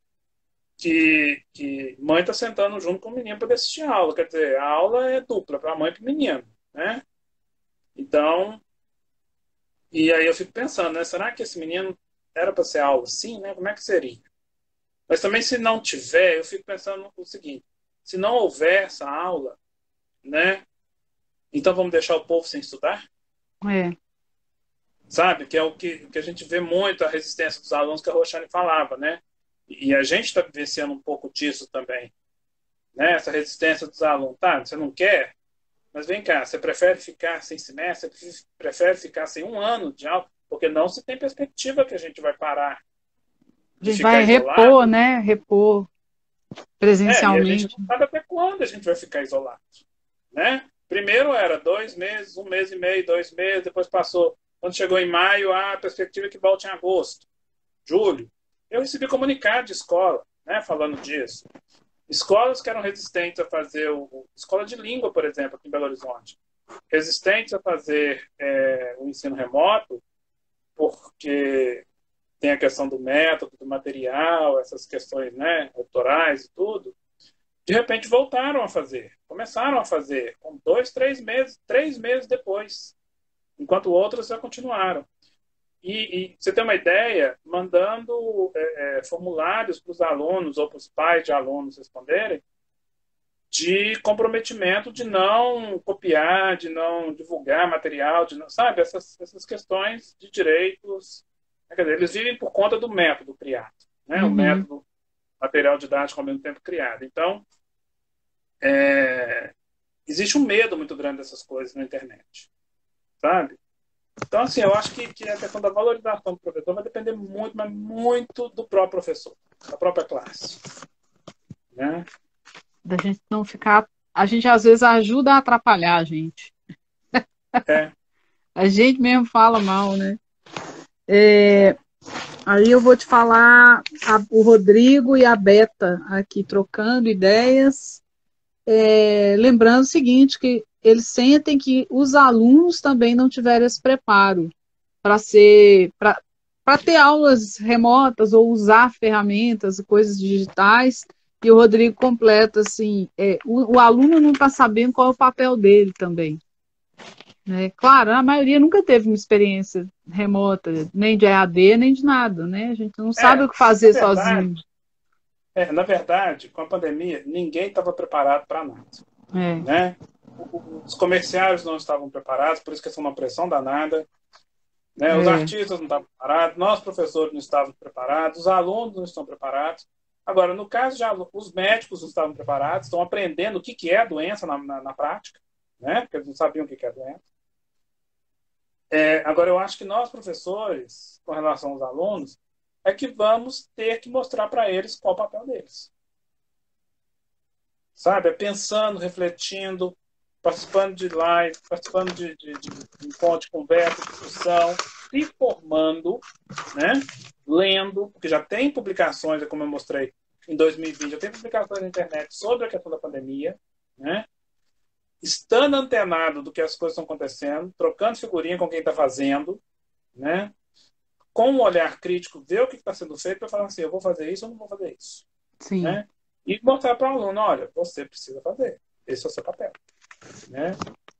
[SPEAKER 3] que, que mãe está sentando junto com o menino para assistir a aula. Quer dizer, a aula é dupla, para a mãe e para o menino, né? Então, e aí eu fico pensando, né? Será que esse menino era para ser aula assim, né? Como é que seria? Mas também se não tiver, eu fico pensando o seguinte, se não houver essa aula, né? Então vamos deixar o povo sem estudar?
[SPEAKER 1] É.
[SPEAKER 3] Sabe? Que é o que, que a gente vê muito, a resistência dos alunos que a Roxane falava, né? E a gente está vivenciando um pouco disso também, né? Essa resistência dos alunos. Tá, você não quer? Mas vem cá, você prefere ficar sem semestre? Você prefere ficar sem um ano de aula? Porque não se tem perspectiva que a gente vai parar
[SPEAKER 1] A
[SPEAKER 3] de
[SPEAKER 1] gente
[SPEAKER 3] ficar
[SPEAKER 1] vai repor,
[SPEAKER 3] isolado.
[SPEAKER 1] né? Repor
[SPEAKER 3] É, e a gente
[SPEAKER 1] presencialmente.
[SPEAKER 3] não sabe até quando a gente vai ficar isolado, né? Primeiro era dois meses, um mês e meio, dois meses, depois passou. Quando chegou em maio, ah, a perspectiva é que volte em agosto, julho. Eu recebi comunicado de escola, né, falando disso. Escolas que eram resistentes a fazer o, o escola de língua, por exemplo, aqui em Belo Horizonte, resistentes a fazer é, o ensino remoto, porque tem a questão do método, do material, essas questões, né, autorais e tudo. De repente voltaram a fazer, começaram a fazer, com dois, três meses, três meses depois, enquanto outros já continuaram. E, e você tem uma ideia, mandando é, é, formulários para os alunos ou para os pais de alunos responderem, de comprometimento de não copiar, de não divulgar material, de não, sabe, essas, essas questões de direitos. Quer dizer, eles vivem por conta do método criado, né? O
[SPEAKER 1] Uhum.
[SPEAKER 3] método material didático ao mesmo tempo criado. Então, é, existe um medo muito grande dessas coisas na internet. sabe? Então, assim, eu acho que, que a questão da valorização do professor vai depender muito, mas muito do próprio professor, da própria classe, né?
[SPEAKER 1] Da gente não ficar. A gente às vezes ajuda a atrapalhar a gente.
[SPEAKER 3] É.
[SPEAKER 1] A gente mesmo fala mal, né? É, aí eu vou te falar a- o Rodrigo e a Beta aqui trocando ideias. É, lembrando o seguinte, que eles sentem que os alunos também não tiveram esse preparo para ser, para ter aulas remotas ou usar ferramentas e coisas digitais. E o Rodrigo completa assim, é, o, o aluno não está sabendo qual é o papel dele também. Né? Claro, a maioria nunca teve uma experiência remota, nem de E A D, nem de nada, né? A gente não sabe
[SPEAKER 3] É,
[SPEAKER 1] o que
[SPEAKER 3] na
[SPEAKER 1] fazer
[SPEAKER 3] verdade,
[SPEAKER 1] sozinho.
[SPEAKER 3] é, na verdade, com a pandemia, ninguém estava preparado para nada,
[SPEAKER 1] É,
[SPEAKER 3] né? Os comerciários não estavam preparados, por isso que foi uma pressão danada, né? Os
[SPEAKER 1] é,
[SPEAKER 3] artistas não estavam preparados, nós professores não estávamos preparados, os alunos não estão preparados. Agora, no caso de alunos, os médicos não estavam preparados, estão aprendendo o que, que é a doença na, na, na prática, né? Porque eles não sabiam o que, que é a doença. É, agora, eu acho que nós, professores, com relação aos alunos, é que vamos ter que mostrar para eles qual o papel deles. Sabe? É pensando, refletindo, participando de live, participando de, de, de, de encontro, de conversa, discussão, se formando, né? Lendo, porque já tem publicações, como eu mostrei em dois mil e vinte, já tem publicações na internet sobre a questão da pandemia, né? Estando antenado do que as coisas estão acontecendo, trocando figurinha com quem está fazendo, né? Com um olhar crítico, ver o que está sendo feito para falar assim, eu vou fazer isso ou não vou fazer isso,
[SPEAKER 1] sim,
[SPEAKER 3] né? E mostrar para o aluno, olha, você precisa fazer, esse é o seu papel, né?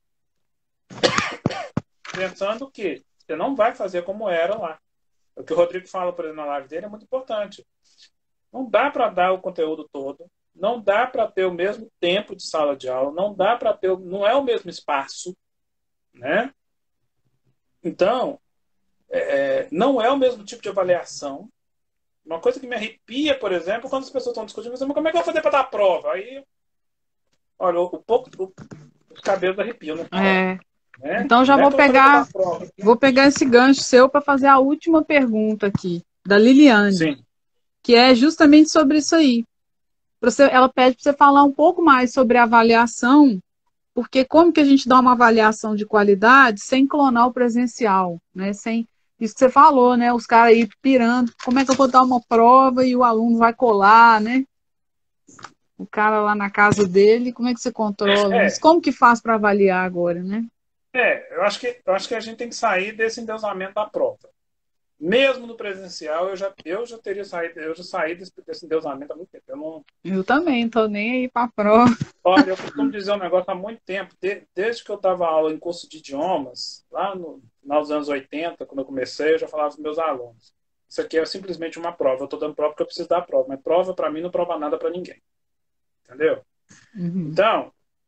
[SPEAKER 3] Pensando que você não vai fazer como era lá. O que o Rodrigo fala, por exemplo, na live dele é muito importante. Não dá para dar o conteúdo todo, não dá para ter o mesmo tempo de sala de aula, não dá para ter, não é o mesmo espaço, né? Então, é, não é o mesmo tipo de avaliação. Uma coisa que me arrepia, por exemplo, quando as pessoas estão discutindo, mas como é que eu vou fazer para dar a prova? Aí, olha, o, o pouco, o, os cabelos arrepiam, né?
[SPEAKER 1] é.
[SPEAKER 3] né?
[SPEAKER 1] Então já
[SPEAKER 3] Como é
[SPEAKER 1] vou
[SPEAKER 3] que eu vou fazer para dar
[SPEAKER 1] pegar,
[SPEAKER 3] a prova?
[SPEAKER 1] vou pegar esse gancho seu para fazer a última pergunta aqui, da Liliane,
[SPEAKER 3] Sim.
[SPEAKER 1] que é justamente sobre isso aí. Você, ela pede para você falar um pouco mais sobre a avaliação, porque como que a gente dá uma avaliação de qualidade sem clonar o presencial, né? Sem isso que você falou, né? Os caras aí pirando, como é que eu vou dar uma prova e o aluno vai colar, né? O cara lá na casa dele, como é que você controla? Mas
[SPEAKER 3] É,
[SPEAKER 1] como que faz para avaliar agora, né?
[SPEAKER 3] é eu, acho que, eu acho que a gente tem que sair desse endeusamento da prova. Mesmo no presencial, eu já, eu já teria saído, eu já saí desse, desse endeusamento há muito tempo. Eu não,
[SPEAKER 1] Eu também, tô nem aí para prova.
[SPEAKER 3] olha, eu costumo dizer um negócio há muito tempo, de, desde que eu dava aula em curso de idiomas, lá no final dos anos oitenta, quando eu comecei, eu já falava para os meus alunos. Isso aqui é simplesmente uma prova. Eu estou dando prova porque eu preciso dar prova, mas prova para mim não prova nada para ninguém. Entendeu?
[SPEAKER 1] Uhum.
[SPEAKER 3] Então,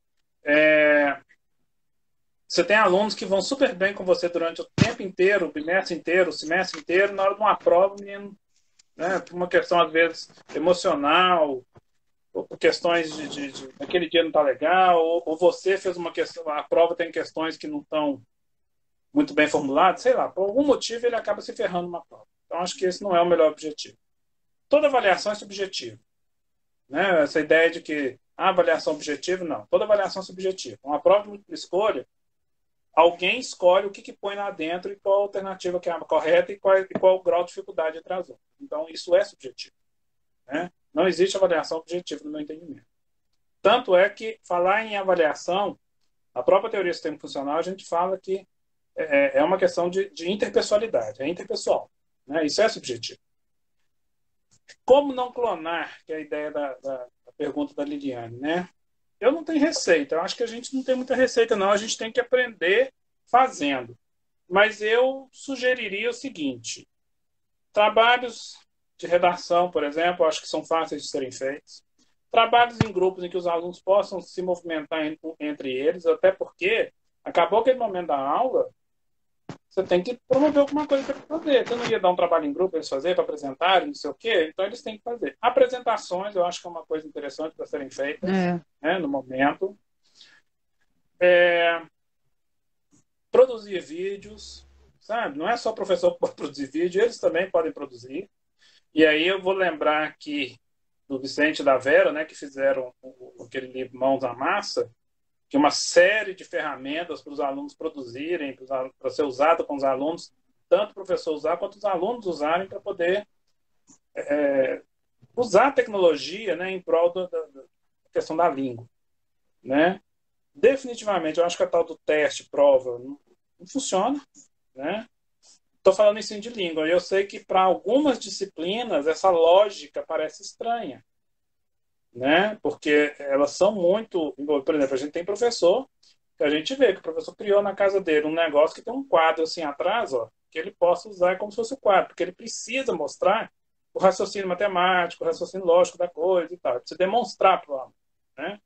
[SPEAKER 3] é, você tem alunos que vão super bem com você durante o tempo inteiro, o bimestre inteiro, o semestre inteiro, na hora de uma prova, o menino, né, por uma questão, às vezes, emocional, ou por questões de, de, de aquele dia não está legal, ou, ou você fez uma questão, a prova tem questões que não estão muito bem formuladas, sei lá, por algum motivo ele acaba se ferrando numa prova. Então, acho que esse não é o melhor objetivo. Toda avaliação é subjetiva. Né? Essa ideia de que a avaliação objetiva, não. Toda avaliação é subjetiva. Uma prova de múltipla escolha, alguém escolhe o que, que põe lá dentro e qual a alternativa que é a correta e qual, e qual o grau de dificuldade entre as outras. Então, isso é subjetivo. Né? Não existe avaliação objetiva no meu entendimento. Tanto é que falar em avaliação, a própria teoria do sistema funcional, a gente fala que é, é uma questão de, de interpessoalidade, é interpessoal. Né? Isso é subjetivo. Como não clonar, que é a ideia da, da, da pergunta da Liliane, né? Eu não tenho receita, eu acho que a gente não tem muita receita, não, a gente tem que aprender fazendo. Mas eu sugeriria o seguinte, trabalhos de redação, por exemplo, acho que são fáceis de serem feitos. Trabalhos em grupos em que os alunos possam se movimentar entre eles, até porque acabou aquele momento da aula, você tem que promover alguma coisa para fazer. Você não ia dar um trabalho em grupo para eles fazerem, para apresentarem, não sei o quê, então eles têm que fazer. Apresentações, eu acho que é uma coisa interessante para serem feitas,
[SPEAKER 1] É.
[SPEAKER 3] né, no momento. É... produzir vídeos, sabe? Não é só o professor que pode produzir vídeo, eles também podem produzir. E aí eu vou lembrar aqui do Vicente e da Vera, né, que fizeram aquele livro Mãos à Massa, que é uma série de ferramentas para os alunos produzirem, para ser usado com os alunos, tanto o professor usar quanto os alunos usarem para poder é, usar a tecnologia, né, em prol da, da, da questão da língua, né? Definitivamente, eu acho que a tal do teste, prova, não, não funciona, né? Estou falando ensino de língua, e eu sei que para algumas disciplinas essa lógica parece estranha, né? Porque elas são muito... Por exemplo, a gente tem professor que a gente vê que o professor criou na casa dele um negócio que tem um quadro assim atrás, ó, que ele possa usar como se fosse o quadro, porque ele precisa mostrar o raciocínio matemático, o raciocínio lógico da coisa e tal. Ele precisa demonstrar para o aluno, né?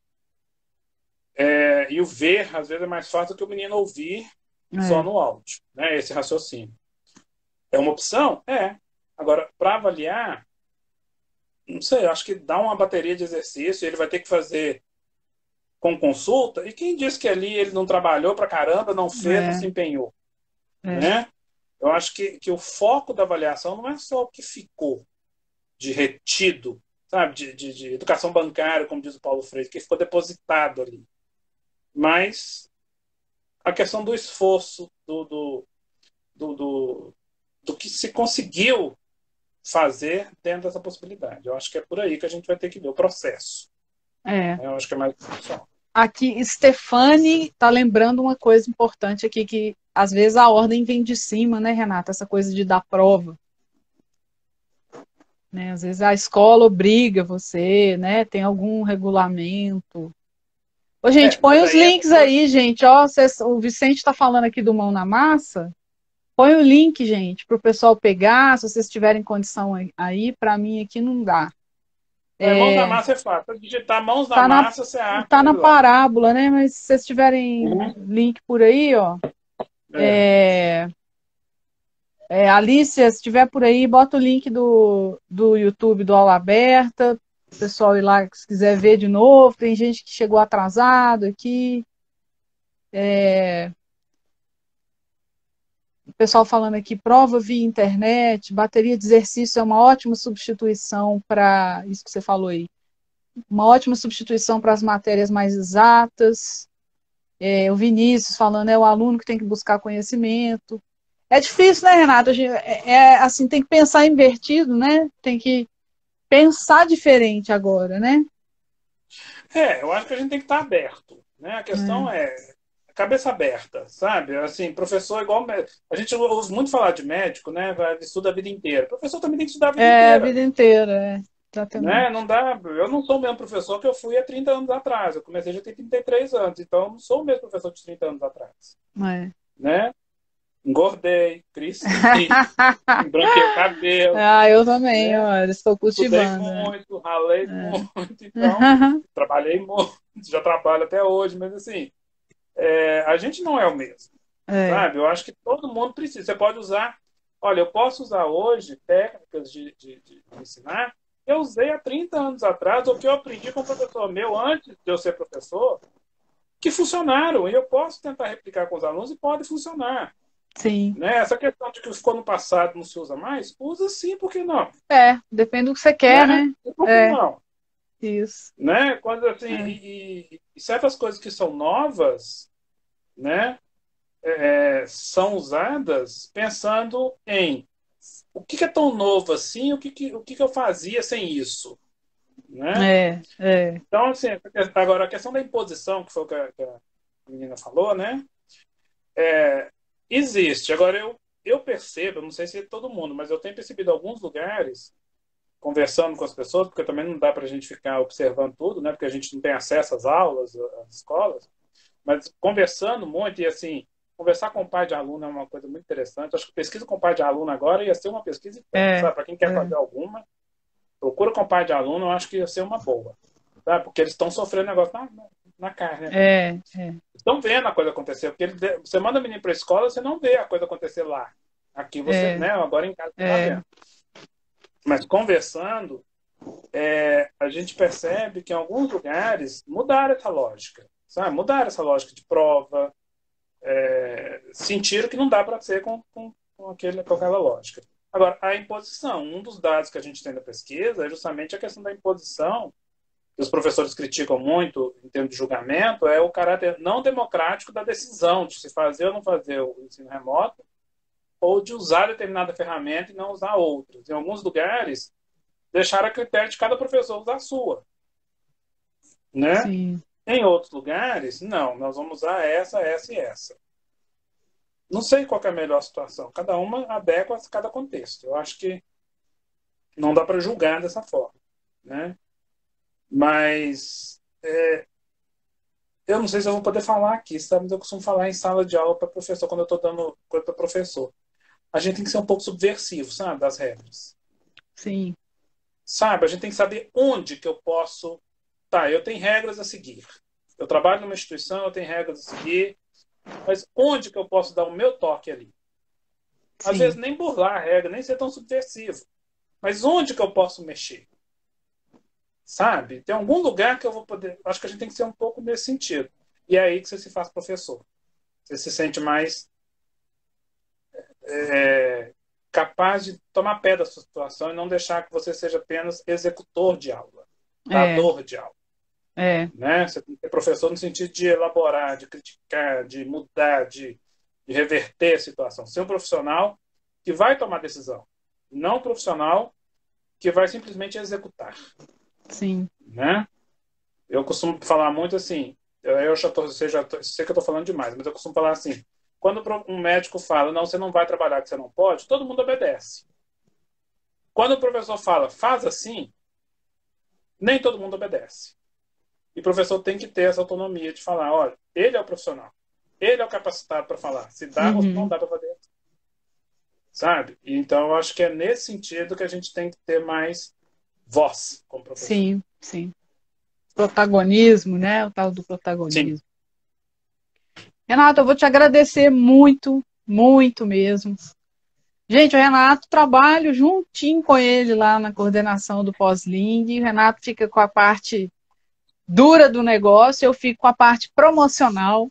[SPEAKER 3] É, e o ver, às vezes, é mais fácil do que o menino ouvir
[SPEAKER 1] É.
[SPEAKER 3] só no áudio, né? Esse raciocínio. É uma opção? É. Agora, para avaliar, não sei, acho que dá uma bateria de exercício, ele vai ter que fazer com consulta, e quem disse que ali ele não trabalhou para caramba, não fez,
[SPEAKER 1] É.
[SPEAKER 3] não se empenhou,
[SPEAKER 1] É.
[SPEAKER 3] né? Eu acho que, que o foco da avaliação não é só o que ficou de retido, sabe, de, de, de educação bancária, como diz o Paulo Freire, que ficou depositado ali, mas a questão do esforço, do, do, do, do, do que se conseguiu fazer dentro dessa possibilidade. Eu acho que é por aí que a gente vai ter que ver o processo.
[SPEAKER 1] É.
[SPEAKER 3] Eu acho que é mais funcional.
[SPEAKER 1] Aqui, Stefane está lembrando uma coisa importante aqui, que às vezes a ordem vem de cima, né, Renata? Essa coisa de dar prova. Né? Às vezes a escola obriga você, né? Tem algum regulamento. Ô, gente,
[SPEAKER 3] É,
[SPEAKER 1] põe
[SPEAKER 3] mas
[SPEAKER 1] os
[SPEAKER 3] aí é
[SPEAKER 1] links
[SPEAKER 3] coisa-
[SPEAKER 1] aí, gente. Ó, cês- o Vicente está falando aqui do Mão na Massa. Põe o link, gente, para o pessoal pegar, se vocês tiverem condição aí. Para mim aqui não dá.
[SPEAKER 3] É, mãos na massa é fácil. Se digitar mãos na
[SPEAKER 1] Tá na,
[SPEAKER 3] massa, você acha
[SPEAKER 1] tá na
[SPEAKER 3] ele lá.
[SPEAKER 1] parábola, né? Mas se vocês tiverem
[SPEAKER 3] Uhum.
[SPEAKER 1] link por aí, ó.
[SPEAKER 3] É.
[SPEAKER 1] É, é, Alicia, se tiver por aí, bota o link do, do YouTube do Aula Aberta. O pessoal ir lá, se quiser ver de novo. Tem gente que chegou atrasado aqui. É, o pessoal falando aqui, prova via internet, bateria de exercício é uma ótima substituição para isso que você falou aí. Uma ótima substituição para as matérias mais exatas. É, o Vinícius falando, é o aluno que tem que buscar conhecimento. É difícil, né, Renata? É, é assim, tem que pensar invertido, né? Tem que pensar diferente agora, né?
[SPEAKER 3] É, eu acho que a gente tem que estar aberto, né? A questão é, é cabeça aberta, sabe? Assim, professor é igual... A gente ouve muito falar de médico, né? Estuda a vida inteira. Professor também tem que estudar a vida
[SPEAKER 1] É,
[SPEAKER 3] inteira.
[SPEAKER 1] a vida inteira, é. Exatamente.
[SPEAKER 3] Né? Não dá, eu não sou o mesmo professor que eu fui há trinta anos atrás. Eu comecei já tem trinta e três anos, então eu não sou o mesmo professor de trinta anos atrás.
[SPEAKER 1] É.
[SPEAKER 3] Né? Engordei, cresci, branquei o cabelo.
[SPEAKER 1] Ah, eu também,
[SPEAKER 3] né?
[SPEAKER 1] olha, estou cultivando.
[SPEAKER 3] Estudei muito, ralei
[SPEAKER 1] é.
[SPEAKER 3] muito, então trabalhei muito, já trabalho até hoje, mas assim, é, a gente não é o mesmo,
[SPEAKER 1] É.
[SPEAKER 3] sabe? Eu acho que todo mundo precisa. Você pode usar, olha, eu posso usar hoje técnicas de, de, de ensinar que eu usei há trinta anos atrás, ou que eu aprendi com um professor meu antes de eu ser professor, que funcionaram, e eu posso tentar replicar com os alunos e pode funcionar.
[SPEAKER 1] Sim.
[SPEAKER 3] Né? Essa questão de que ficou no passado não se usa mais, usa sim, por que não?
[SPEAKER 1] É, depende do que você quer, né?
[SPEAKER 3] né? Por que
[SPEAKER 1] É.
[SPEAKER 3] não?
[SPEAKER 1] Isso.
[SPEAKER 3] Né? Quando, assim,
[SPEAKER 1] É.
[SPEAKER 3] e, e certas coisas que são novas, né, é, são usadas pensando em o que, que é tão novo assim, o que, que, o que, que eu fazia sem isso. Né?
[SPEAKER 1] É, é.
[SPEAKER 3] Então, assim, agora a questão da imposição, que foi o que a, que a menina falou, né? É, existe. Agora, eu, eu percebo, não sei se é todo mundo, mas eu tenho percebido alguns lugares, conversando com as pessoas, porque também não dá para a gente ficar observando tudo, né? Porque a gente não tem acesso às aulas, às escolas, mas conversando muito, e assim, conversar com o pai de aluno é uma coisa muito interessante. Acho que pesquisa com o pai de aluno agora ia ser uma pesquisa,
[SPEAKER 1] É,
[SPEAKER 3] sabe? Para quem quer
[SPEAKER 1] é.
[SPEAKER 3] fazer alguma, procura com o pai de aluno, eu acho que ia ser uma boa, sabe? Porque eles estão sofrendo negócio na, na, na carne. Né?
[SPEAKER 1] É, é.
[SPEAKER 3] Estão vendo a coisa acontecer, porque ele, você manda o menino para a escola, você não vê a coisa acontecer lá. Aqui você,
[SPEAKER 1] É.
[SPEAKER 3] né? Agora em casa você
[SPEAKER 1] É.
[SPEAKER 3] está vendo. Mas conversando, é, a gente percebe que em alguns lugares mudaram essa lógica, sabe? Mudaram essa lógica de prova, é, sentiram que não dá para ser com, com, com, aquele, com aquela lógica. Agora, a imposição, um dos dados que a gente tem da pesquisa é justamente a questão da imposição, que os professores criticam muito em termos de julgamento, é o caráter não democrático da decisão de se fazer ou não fazer o ensino remoto, ou de usar determinada ferramenta e não usar outras. Em alguns lugares, deixaram a critério de cada professor usar a sua. Né?
[SPEAKER 1] Sim.
[SPEAKER 3] Em outros lugares, não, nós vamos usar essa, essa e essa. Não sei qual é a melhor situação. Cada uma adequa a cada contexto. Eu acho que não dá para julgar dessa forma. Né? Mas é, eu não sei se eu vou poder falar aqui, sabe? Mas eu costumo falar em sala de aula para professor, quando eu estou dando coisa para professor. A gente tem que ser um pouco subversivo, sabe? Das regras.
[SPEAKER 1] Sim.
[SPEAKER 3] Sabe? A gente tem que saber onde que eu posso... Tá, eu tenho regras a seguir. Eu trabalho numa instituição, eu tenho regras a seguir. Mas onde que eu posso dar o meu toque ali? Às
[SPEAKER 1] Sim.
[SPEAKER 3] vezes nem burlar a regra, nem ser tão subversivo. Mas onde que eu posso mexer? Sabe? Tem algum lugar que eu vou poder... Acho que a gente tem que ser um pouco nesse sentido. E é aí que você se faz professor. Você se sente mais é, capaz de tomar pé da sua situação e não deixar que você seja apenas executor de aula, dador é. de aula.
[SPEAKER 1] É.
[SPEAKER 3] Né? Você tem que ser professor no sentido de elaborar, de criticar, de mudar, de, de reverter a situação. Ser um profissional que vai tomar decisão, não um profissional que vai simplesmente executar.
[SPEAKER 1] Sim.
[SPEAKER 3] Né? Eu costumo falar muito assim, eu já tô, sei, já tô, sei que eu estou falando demais, mas eu costumo falar assim, quando um médico fala, não, você não vai trabalhar, que você não pode, todo mundo obedece. Quando o professor fala, faz assim, nem todo mundo obedece. E o professor tem que ter essa autonomia de falar, olha, ele é o profissional, ele é o capacitado para falar, se dá
[SPEAKER 1] uhum.
[SPEAKER 3] ou se não dá para fazer. Sabe? Então, eu acho que é nesse sentido que a gente tem que ter mais voz como professor.
[SPEAKER 1] Sim, sim. Protagonismo, né? O tal do protagonismo. Sim. Renato, eu vou te agradecer muito, muito mesmo. Gente, o Renato, trabalho juntinho com ele lá na coordenação do Pós-Ling. O Renato fica com a parte dura do negócio, eu fico com a parte promocional.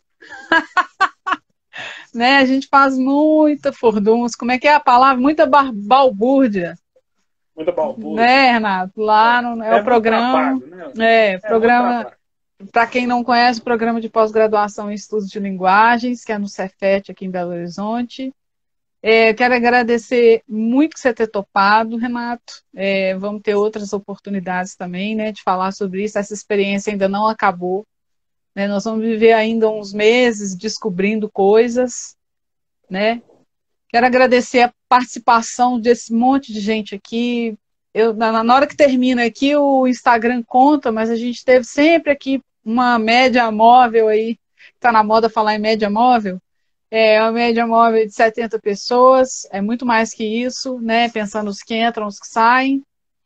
[SPEAKER 1] Né? A gente faz muita furdunça, como é que é a palavra? Muita balbúrdia.
[SPEAKER 3] Muita balbúrdia.
[SPEAKER 1] Né, Renato? Lá no, é, é o programa.
[SPEAKER 3] Trabalho, né?
[SPEAKER 1] É, é programa. Para quem não conhece, o programa de pós-graduação em estudos de linguagens, que é no Cefet, aqui em Belo Horizonte. É, quero agradecer muito que você ter topado, Renato. É, vamos ter outras oportunidades também, né, de falar sobre isso. Essa experiência ainda não acabou. Né? Nós vamos viver ainda uns meses descobrindo coisas. Né? Quero agradecer a participação desse monte de gente aqui. Eu, na, na hora que termina aqui, o Instagram conta, mas a gente teve sempre aqui uma média móvel aí, está na moda falar em média móvel, é uma média móvel de setenta pessoas, é muito mais que isso, né? Pensando os que entram, os que saem.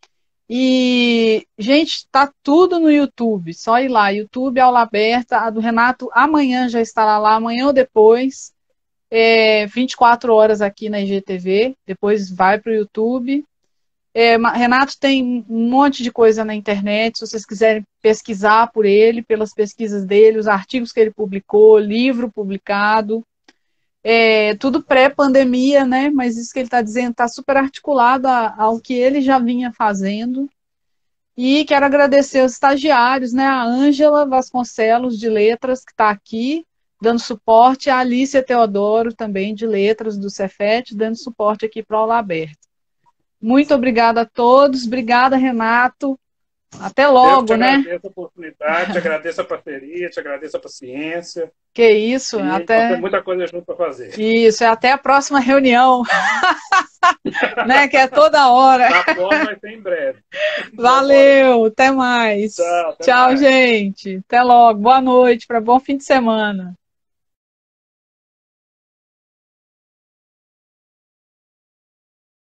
[SPEAKER 1] E, gente, tá tudo no YouTube, só ir lá, YouTube, aula aberta, a do Renato amanhã já estará lá, amanhã ou depois, é, vinte e quatro horas aqui na I G T V, depois vai para o YouTube. É, Renato tem um monte de coisa na internet, se vocês quiserem pesquisar por ele, pelas pesquisas dele, os artigos que ele publicou, livro publicado, é, tudo pré-pandemia, né? Mas isso que ele está dizendo está super articulado a, ao que ele já vinha fazendo. E quero agradecer aos estagiários, né? A Ângela Vasconcelos, de Letras, que está aqui, dando suporte, a Alicia Teodoro, também de Letras, do Cefet, dando suporte aqui para a aula aberta. Muito obrigada a todos, obrigada, Renato. Até logo,
[SPEAKER 3] eu te
[SPEAKER 1] né?
[SPEAKER 3] agradeço a oportunidade, te agradeço a parceria, te agradeço a paciência.
[SPEAKER 1] Que isso,
[SPEAKER 3] e
[SPEAKER 1] até...
[SPEAKER 3] tem muita coisa junto para fazer.
[SPEAKER 1] Isso, é até a próxima reunião. Né? Que é toda hora.
[SPEAKER 3] A forma vai ser em breve.
[SPEAKER 1] Valeu, até mais.
[SPEAKER 3] Tchau, até
[SPEAKER 1] Tchau,
[SPEAKER 3] mais.
[SPEAKER 1] gente. Até logo. Boa noite, para bom fim de semana.